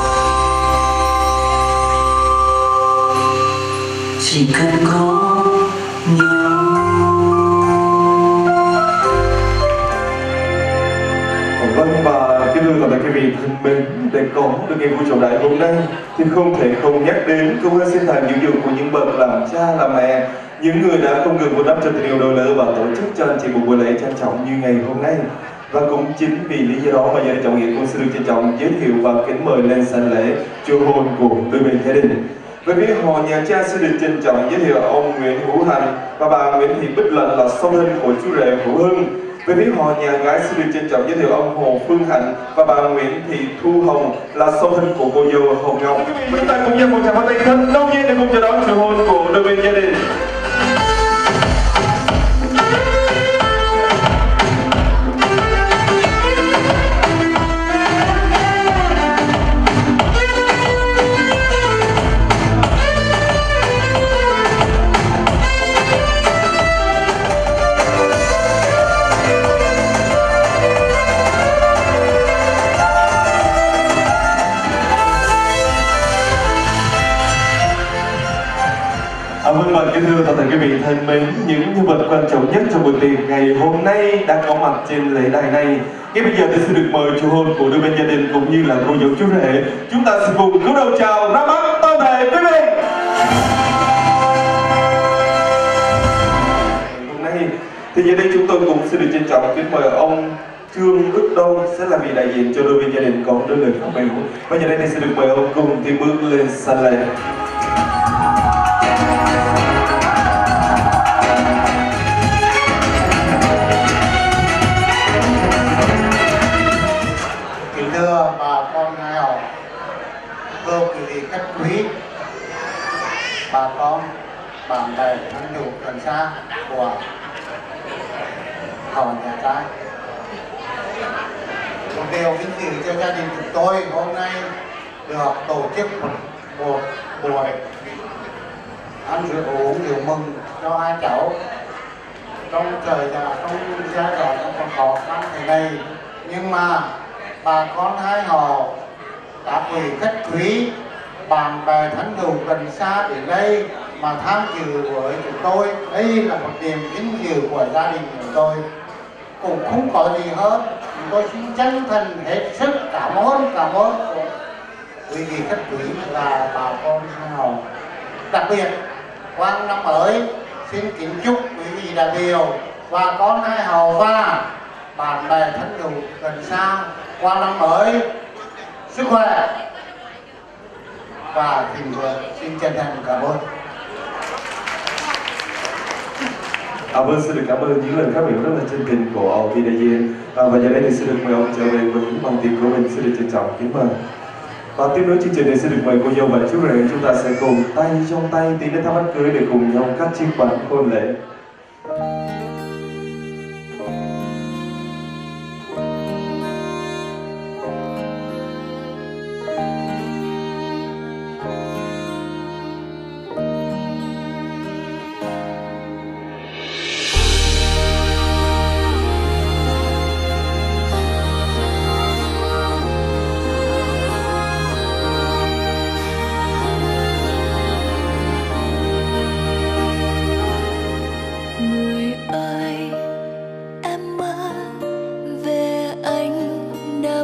Chỉ cần có nhau. Vâng, và kính thưa toàn thể quý vị thân mến, để có được ngày vui trọng đại hôm nay thì không thể không nhắc đến câu hát xin thành những dụng của những bậc làm cha làm mẹ, những người đã không ngừng vun đắp cho tình yêu đôi lứa và tổ chức cho anh chị một buổi lễ trang trọng như ngày hôm nay. Và cũng chính vì lý do đó mà gia đình Trọng Nghĩa cũng xin được trân trọng giới thiệu và kính mời lên sảnh lễ chu hôn của đôi bên gia đình. Về phía họ nhà cha xin được trân trọng giới thiệu ông Nguyễn Hữu Hành và bà Nguyễn Thị Bích Lệnh là song thân của chú rể Hữu Hưng. Về phía họ nhà gái xin được trân trọng giới thiệu ông Hồ Phương Hạnh và bà Nguyễn Thị Thu Hồng là song thân của cô dâu Hồng Ngọc. Chúng ta cùng dành một tràng pháo tay thật nồng nhiệt để cùng chào đón sự hôn của đôi bên gia đình. Vâng, và kính thưa toàn thể quý vị thân mến, những nhân vật quan trọng nhất trong buổi tiệc ngày hôm nay đã có mặt trên lễ đài này. Ngay bây giờ tôi xin được mời chủ hôn của đôi bên gia đình cũng như là cô dâu chú rể. Chúng ta sẽ cùng cúi đầu chào ra mắt toàn thể quý vị. Hôm nay thì giờ đây chúng tôi cũng xin được trân trọng kính mời ông Trương Đức Đông sẽ là vị đại diện cho đôi bên gia đình có đôi lời phát biểu. Và giờ đây thì xin được mời ông cùng tiến bước lên sảnh lễ. Thưa bà con nghèo, thưa quý vị khách quý, bà con, bạn bè, thân hữu gần xa của họ nhà trai. Một điều vinh dự cho gia đình chúng tôi hôm nay được tổ chức một buổi ăn rượu uống rượu mừng cho hai cháu trong giai đoạn còn khó khăn thế này, nhưng mà bà con hai họ, các vị khách quý, bạn bè thân hữu gần xa đến đây mà tham dự với chúng tôi, đây là một niềm vinh dự của gia đình chúng tôi. Cũng không có gì hơn, chúng tôi xin chân thành hết sức cảm ơn của quý vị khách quý và bà con hai họ. Đặc biệt qua năm mới xin kính chúc quý vị đại biểu và con hai họ và bạn bè thân hữu gần xa qua năm mới sức khỏe và thịnh vượng. Xin chân thành cảm ơn. Vâng, xin được cảm ơn những lời phát biểu rất là chân tình của vị đại diện. Và giờ đây thì xin được mời ông trở về với những bằng tiệc của mình, xin được trân trọng kính mời. Và tiếp nối chương trình này xin được mời cô dâu và chú rể, chúng ta sẽ cùng tay trong tay tiến đến tháp đám cưới để cùng nhau cắt chiếc bánh hôn lễ.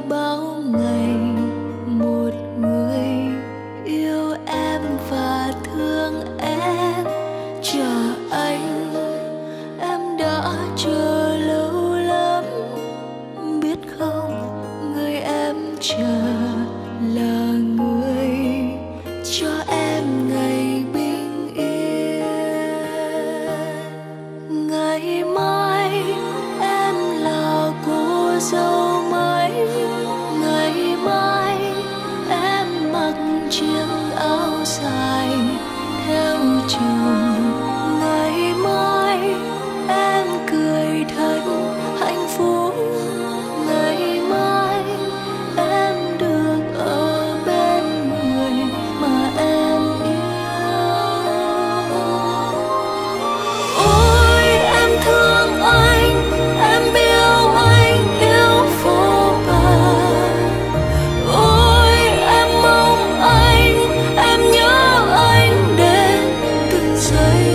bao ngày một người yêu em và thương em. Chờ anh, em đã chờ lâu lắm. Biết không, người em chờ là người cho em ngày bình yên. Ngày mai em là cô dâu mới. Ngày mai em mặc chiếc áo dài theo chồng. Ngày mai em cười thật hạnh phúc. Ngày mai em được ở bên người mà em yêu. Ôi em thương anh, em yêu anh yêu vô bờ. Ôi em mong anh, em nhớ anh đến từng giây.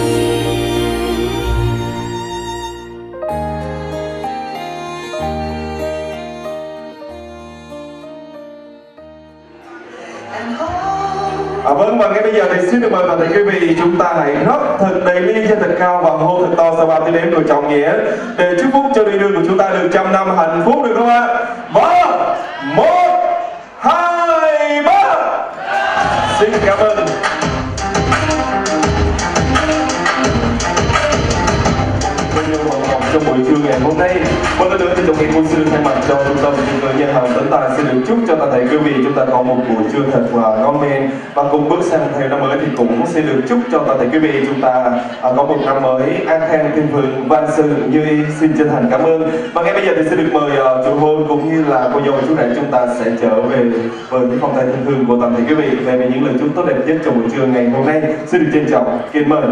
Vâng, và ngay bây giờ thì xin được mời toàn thể quý vị chúng ta hãy rót thật đầy ly cho thật cao và hô thật to sau 3 tiếng đếm của trọng nghĩa để chúc phúc cho đi đường của chúng ta được 100 năm hạnh phúc, được không ạ? Và 1, 2, 3. Xin cảm ơn. Trong buổi trưa ngày hôm nay, một lần nữa thì trong ngày vui xin được thay mặt cho trung tâm dịch vụ nhân hàng Tấn Tài xin được chúc cho toàn thể quý vị chúng ta có một buổi trưa thật là ngon miệng, và cùng bước sang thêm năm mới thì cũng xin được chúc cho toàn thể quý vị chúng ta có một năm mới an khang thịnh vượng vạn sự như ý. Xin chân thành cảm ơn. Và ngay bây giờ thì xin được mời chủ hôn cũng như là cô dâu chú rể chúng ta sẽ trở về với những phong tay thân thương của toàn thể quý vị về những lời chúc tốt đẹp nhất trong buổi trưa ngày hôm nay. Xin được trân trọng kính mời.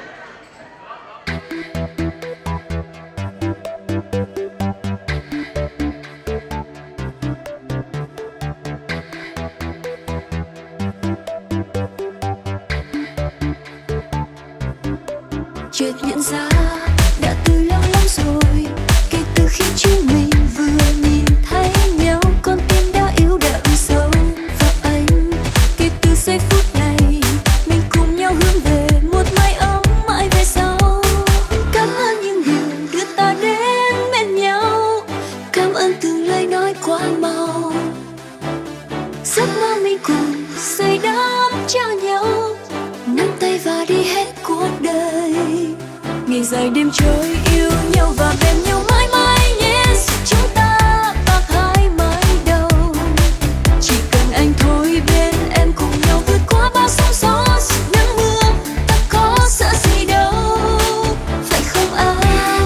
Chợt nhận ra đã từ lâu lắm rồi, kể từ khi chúng mình vừa nhìn thấy nhau, con tim đã yếu đậm sâu vào anh. Kể từ giây phút này mình cùng nhau hướng về một mái ấm mãi về sau. Cảm ơn những điều đưa ta đến bên nhau, cảm ơn từng lời nói quá mau. Giấc mơ mình cùng xây đắp cho nhau, nắm tay và đi hết cuộc đời. Ngày dài đêm trôi yêu nhau và bên nhau mãi mãi nhé. Chúng ta bạc hai mái đầu, chỉ cần anh thôi bên em cùng nhau vượt qua bao sóng gió nắng mưa. Ta có sợ gì đâu, phải không anh?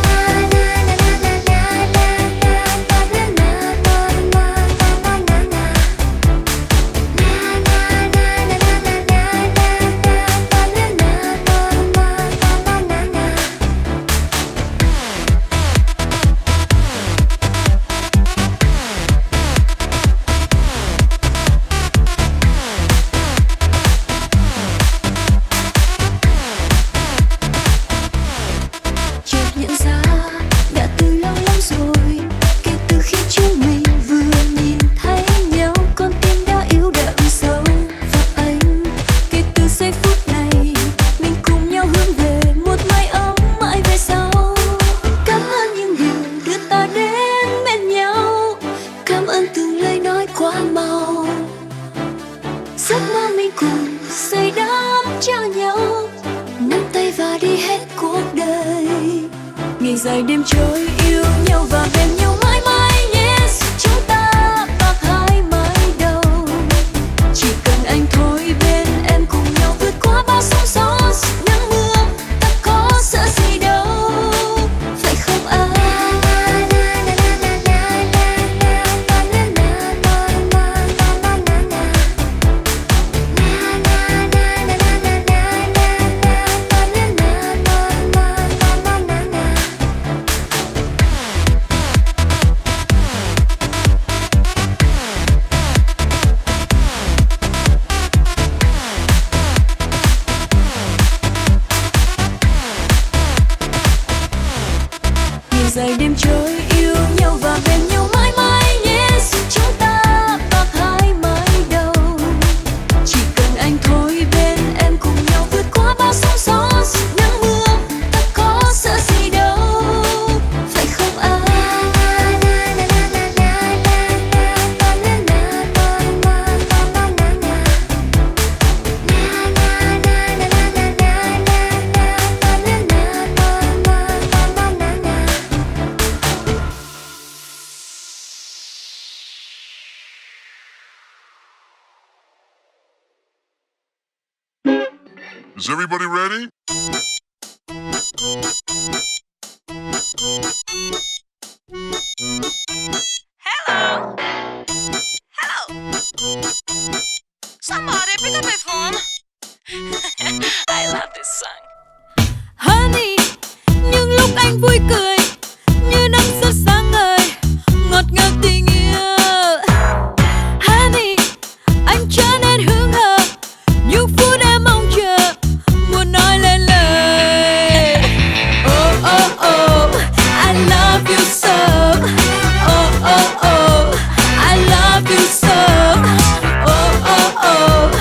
Dài đêm trôi yêu nhau và bên nhau mãi mãi nhé. Chúng ta bạc hai mái đầu, chỉ cần anh thôi bên em cùng nhau vượt qua bao sóng gió nắng mưa. Ta có sợ gì đâu, phải không anh? Is everybody ready? Hello? Hello? Somebody pick up my phone. I love this song. Honey, những lúc anh vui cười như nắng sớm sáng ngời, ngọt ngào tình yêu. Honey, anh trở nên hững hờ, những phút em mong chờ, muốn nói lên lời. Oh oh oh, I love you so. Oh oh oh, I love you so. Oh oh oh,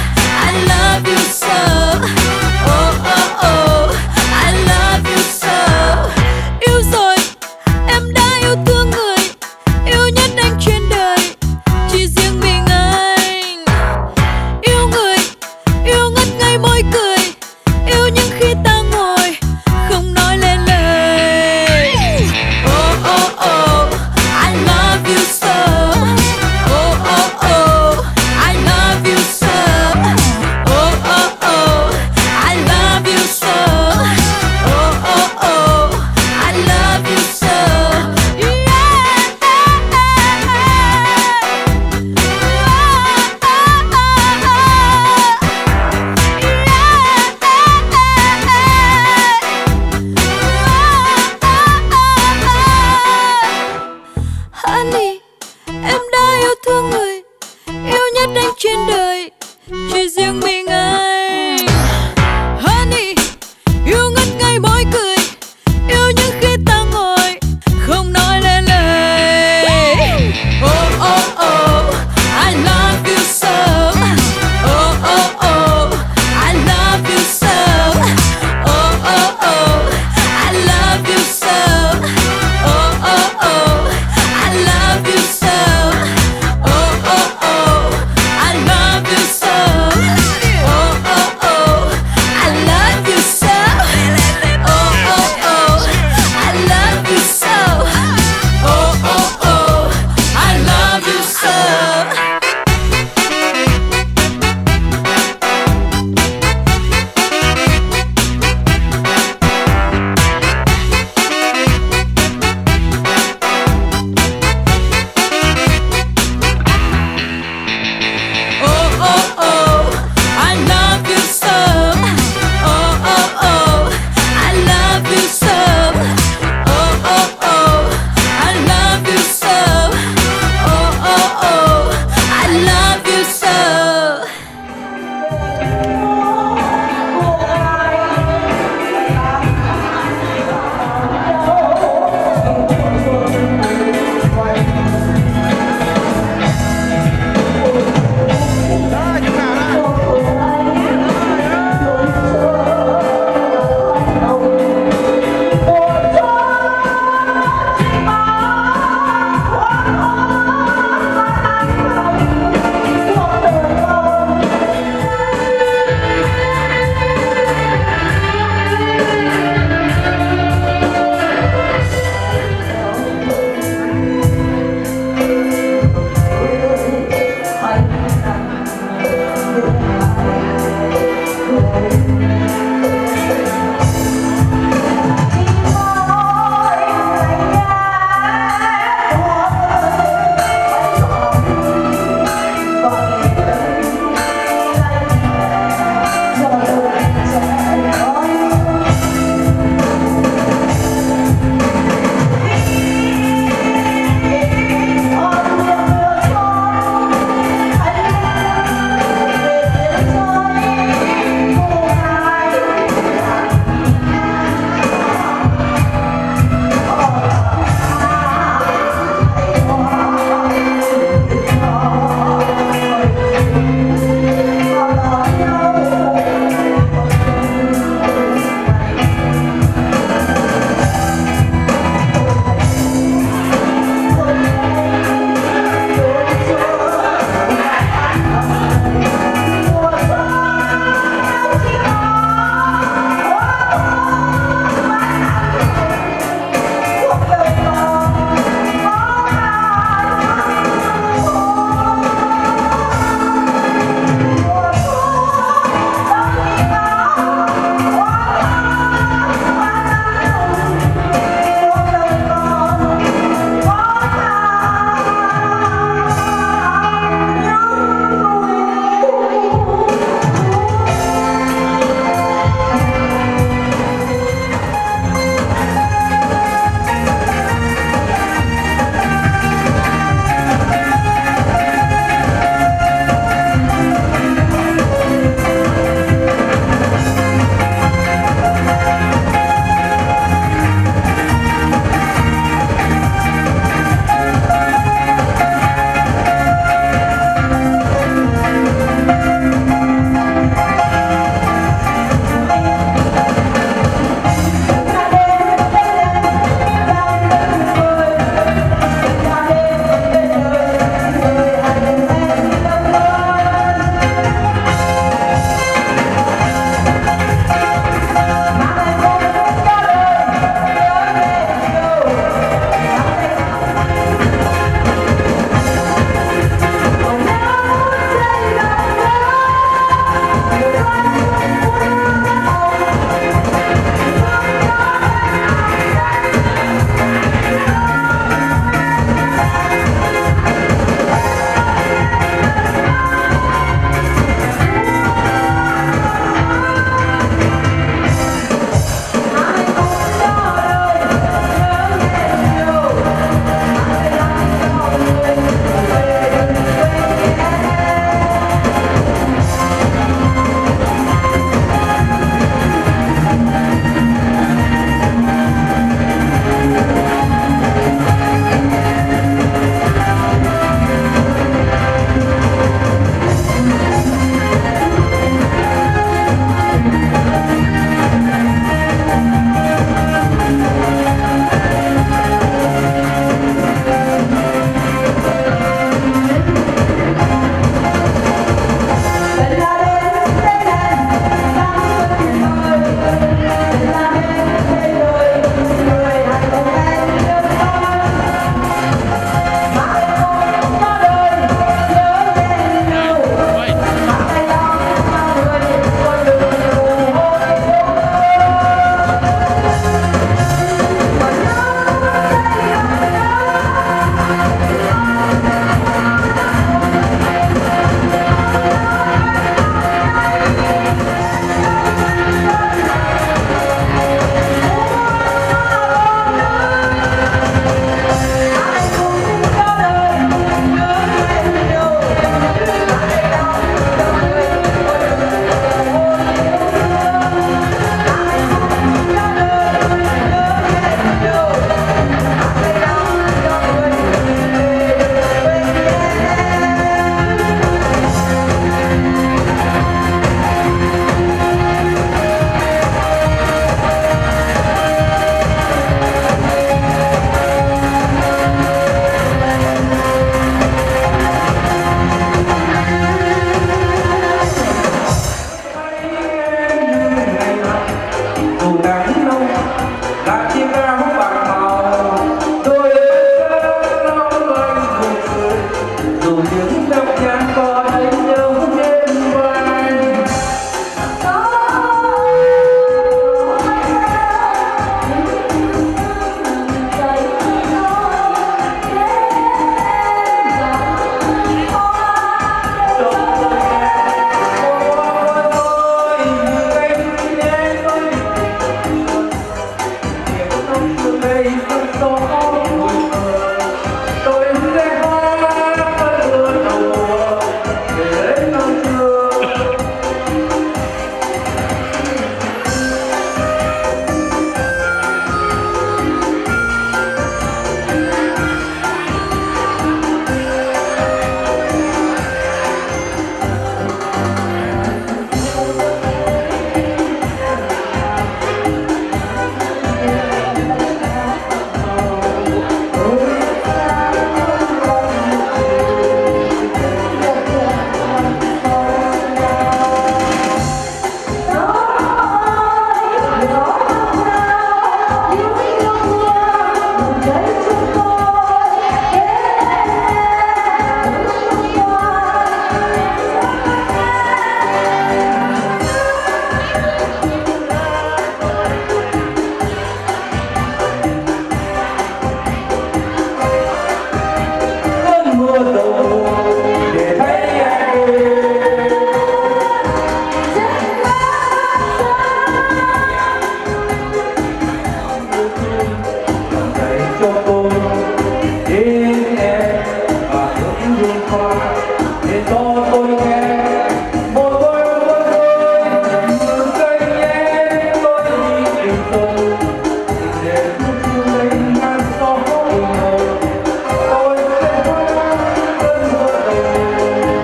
đường qua để cho tôi nghe một đôi đừng cây nhé tôi đi tìm tôi để chút chiều đây ngàn gió bình hồi tôi sẽ hát cơn mưa đầu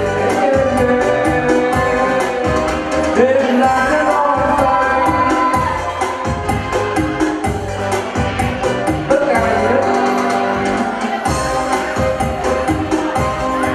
đêm là cái non xanh tất cả những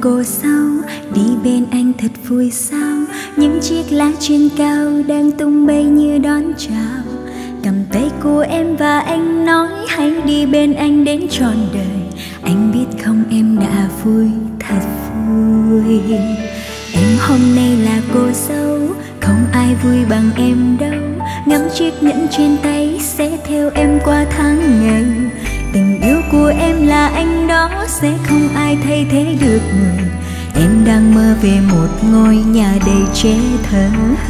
cô dâu, đi bên anh thật vui sao. Những chiếc lá trên cao đang tung bay như đón chào. Cầm tay của em và anh nói hãy đi bên anh đến trọn đời. Anh biết không em đã vui, thật vui. Em hôm nay là cô dâu, không ai vui bằng em đâu. Ngắm chiếc nhẫn trên tay sẽ theo em qua tháng ngày. Tình yêu của em là anh đó, sẽ không ai thay thế được người. Em đang mơ về một ngôi nhà đầy trẻ thơ.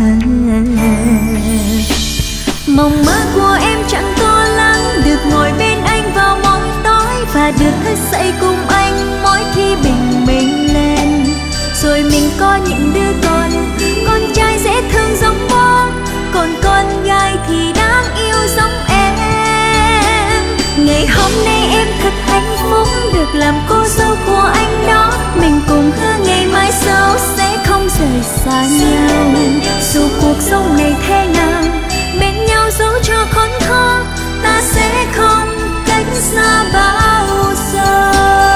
Mộng mơ của em chẳng to lắm, được ngồi bên anh vào mỗi tối và được thức dậy cùng anh mỗi khi bình minh lên. Rồi mình có những đứa con trai dễ thương giống bố, còn con gái thì đáng yêu giống em. Ngày hôm nay em thật hạnh phúc được làm cô dâu của anh đó. Mình cùng hứa ngày mai sau sẽ không rời xa nhau. Dù cuộc sống này thế nào, bên nhau dẫu cho khốn khó, ta sẽ không cách xa bao giờ.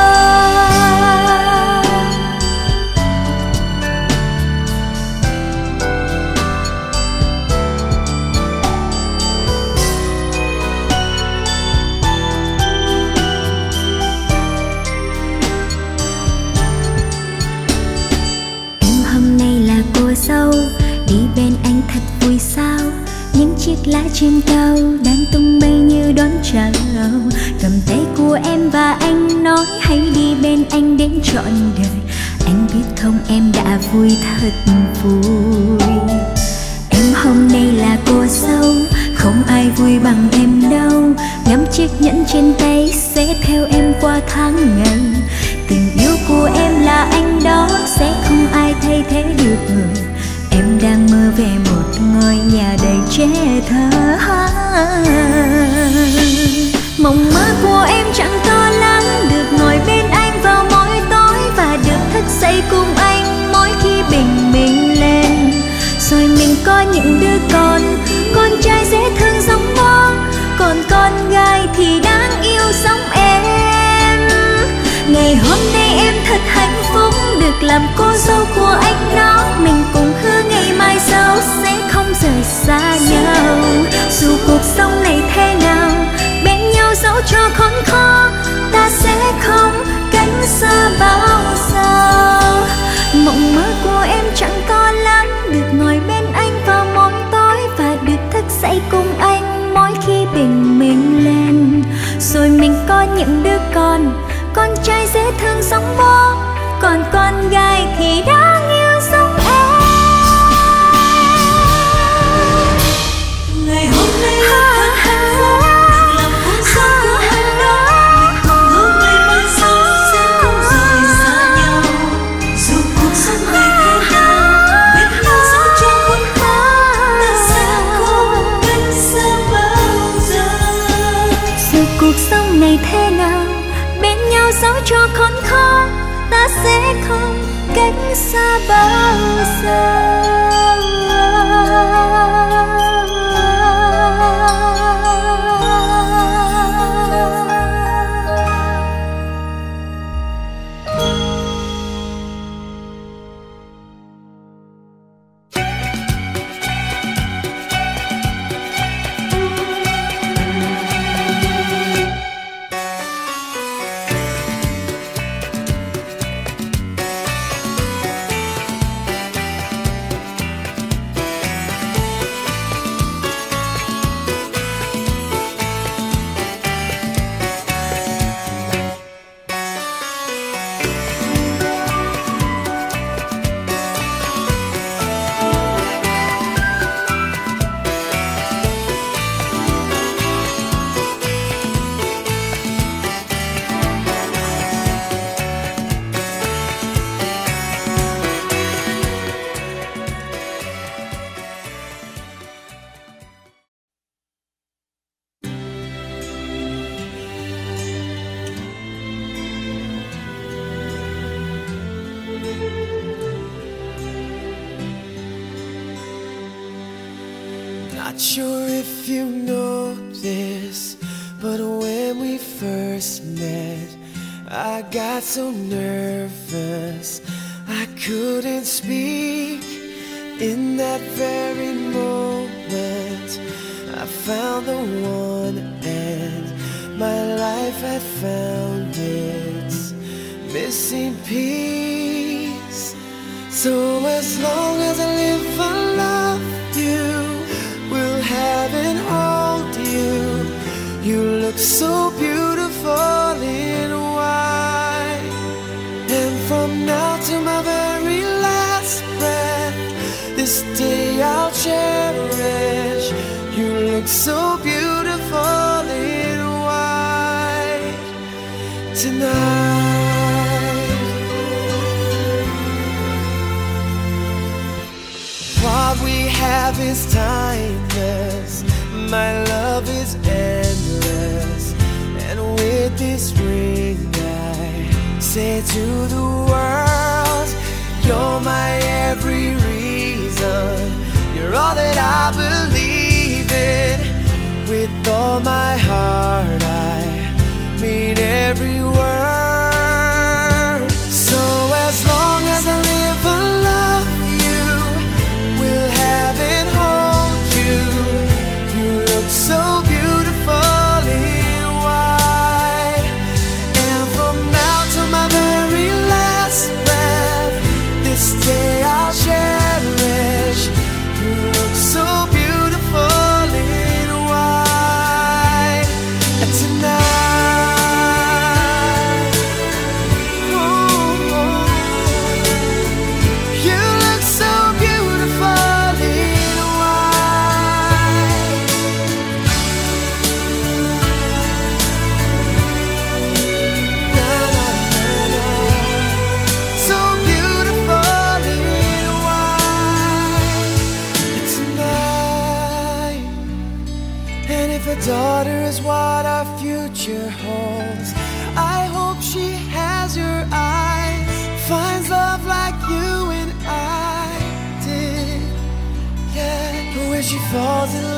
Dâu, đi bên anh thật vui sao. Những chiếc lá trên cao đang tung bay như đón chào. Cầm tay của em và anh nói hãy đi bên anh đến trọn đời. Anh biết không em đã vui, thật vui. Em hôm nay là cô dâu, không ai vui bằng em đâu. Ngắm chiếc nhẫn trên tay sẽ theo em qua tháng ngày. Tình yêu của em là anh đó, sẽ không ai thay thế được người. Em đang mơ về một ngôi nhà đầy trẻ thơ. Mộng mơ của em chẳng to lắm, được ngồi bên anh vào mỗi tối và được thức dậy cùng anh mỗi khi bình minh lên. Rồi mình có những đứa con trai dễ thương giống bố, còn con gái thì đáng yêu giống em. Ngày hôm nay em thật hạnh phúc được làm cô dâu của anh đó. Mình cùng hứa ngày mai sau sẽ không rời xa nhau. Dù cuộc sống này thế nào, bên nhau dẫu cho khốn khó, ta sẽ không cách xa bao giờ. Mộng mơ của em chẳng to lắm, được ngồi bên anh vào mỗi tối và được thức dậy cùng anh mỗi khi bình minh lên. Rồi mình có những đứa con trai dễ thương giống bố, còn con gái thì đáng yêu giống em. Ngày hôm nay em thật hạnh phúc được làm cô dâu của anh đó. Mình cùng hứa ngày mai sau sẽ không rời xa nhau. Dù cuộc sống này thế nào, bên nhau dẫu cho khốn khó, ta sẽ không cách xa bao giờ. Dù cuộc sống này thế nào, bên nhau dẫu cho khốn khó, ta sẽ không cách xa bao giờ. Not sure if you know this, but when we first met, I got so nervous I couldn't speak. In that very moment I found the one, and my life had found its missing piece. So as long as I live, I love you, will have and hold you. You look so beautiful in white, and from now to my very last breath, this day I'll cherish. You look so beautiful in white tonight. What we have is timeless, my love is endless, and with this ring I say to the world, you're my every reason, you're all that I believe in. With all my heart I mean every word. So as long as I live, I love you, will have and hold you. You look so beautiful in white, and from now to my very last breath, this day I'll cherish. You look so beautiful in white tonight. Ooh, you look so beautiful in white. Na, na, na, na. So beautiful in white tonight. And if a daughter is what our future holds, I hope she has your eyes, finds love like you and I did. Yeah, where she falls in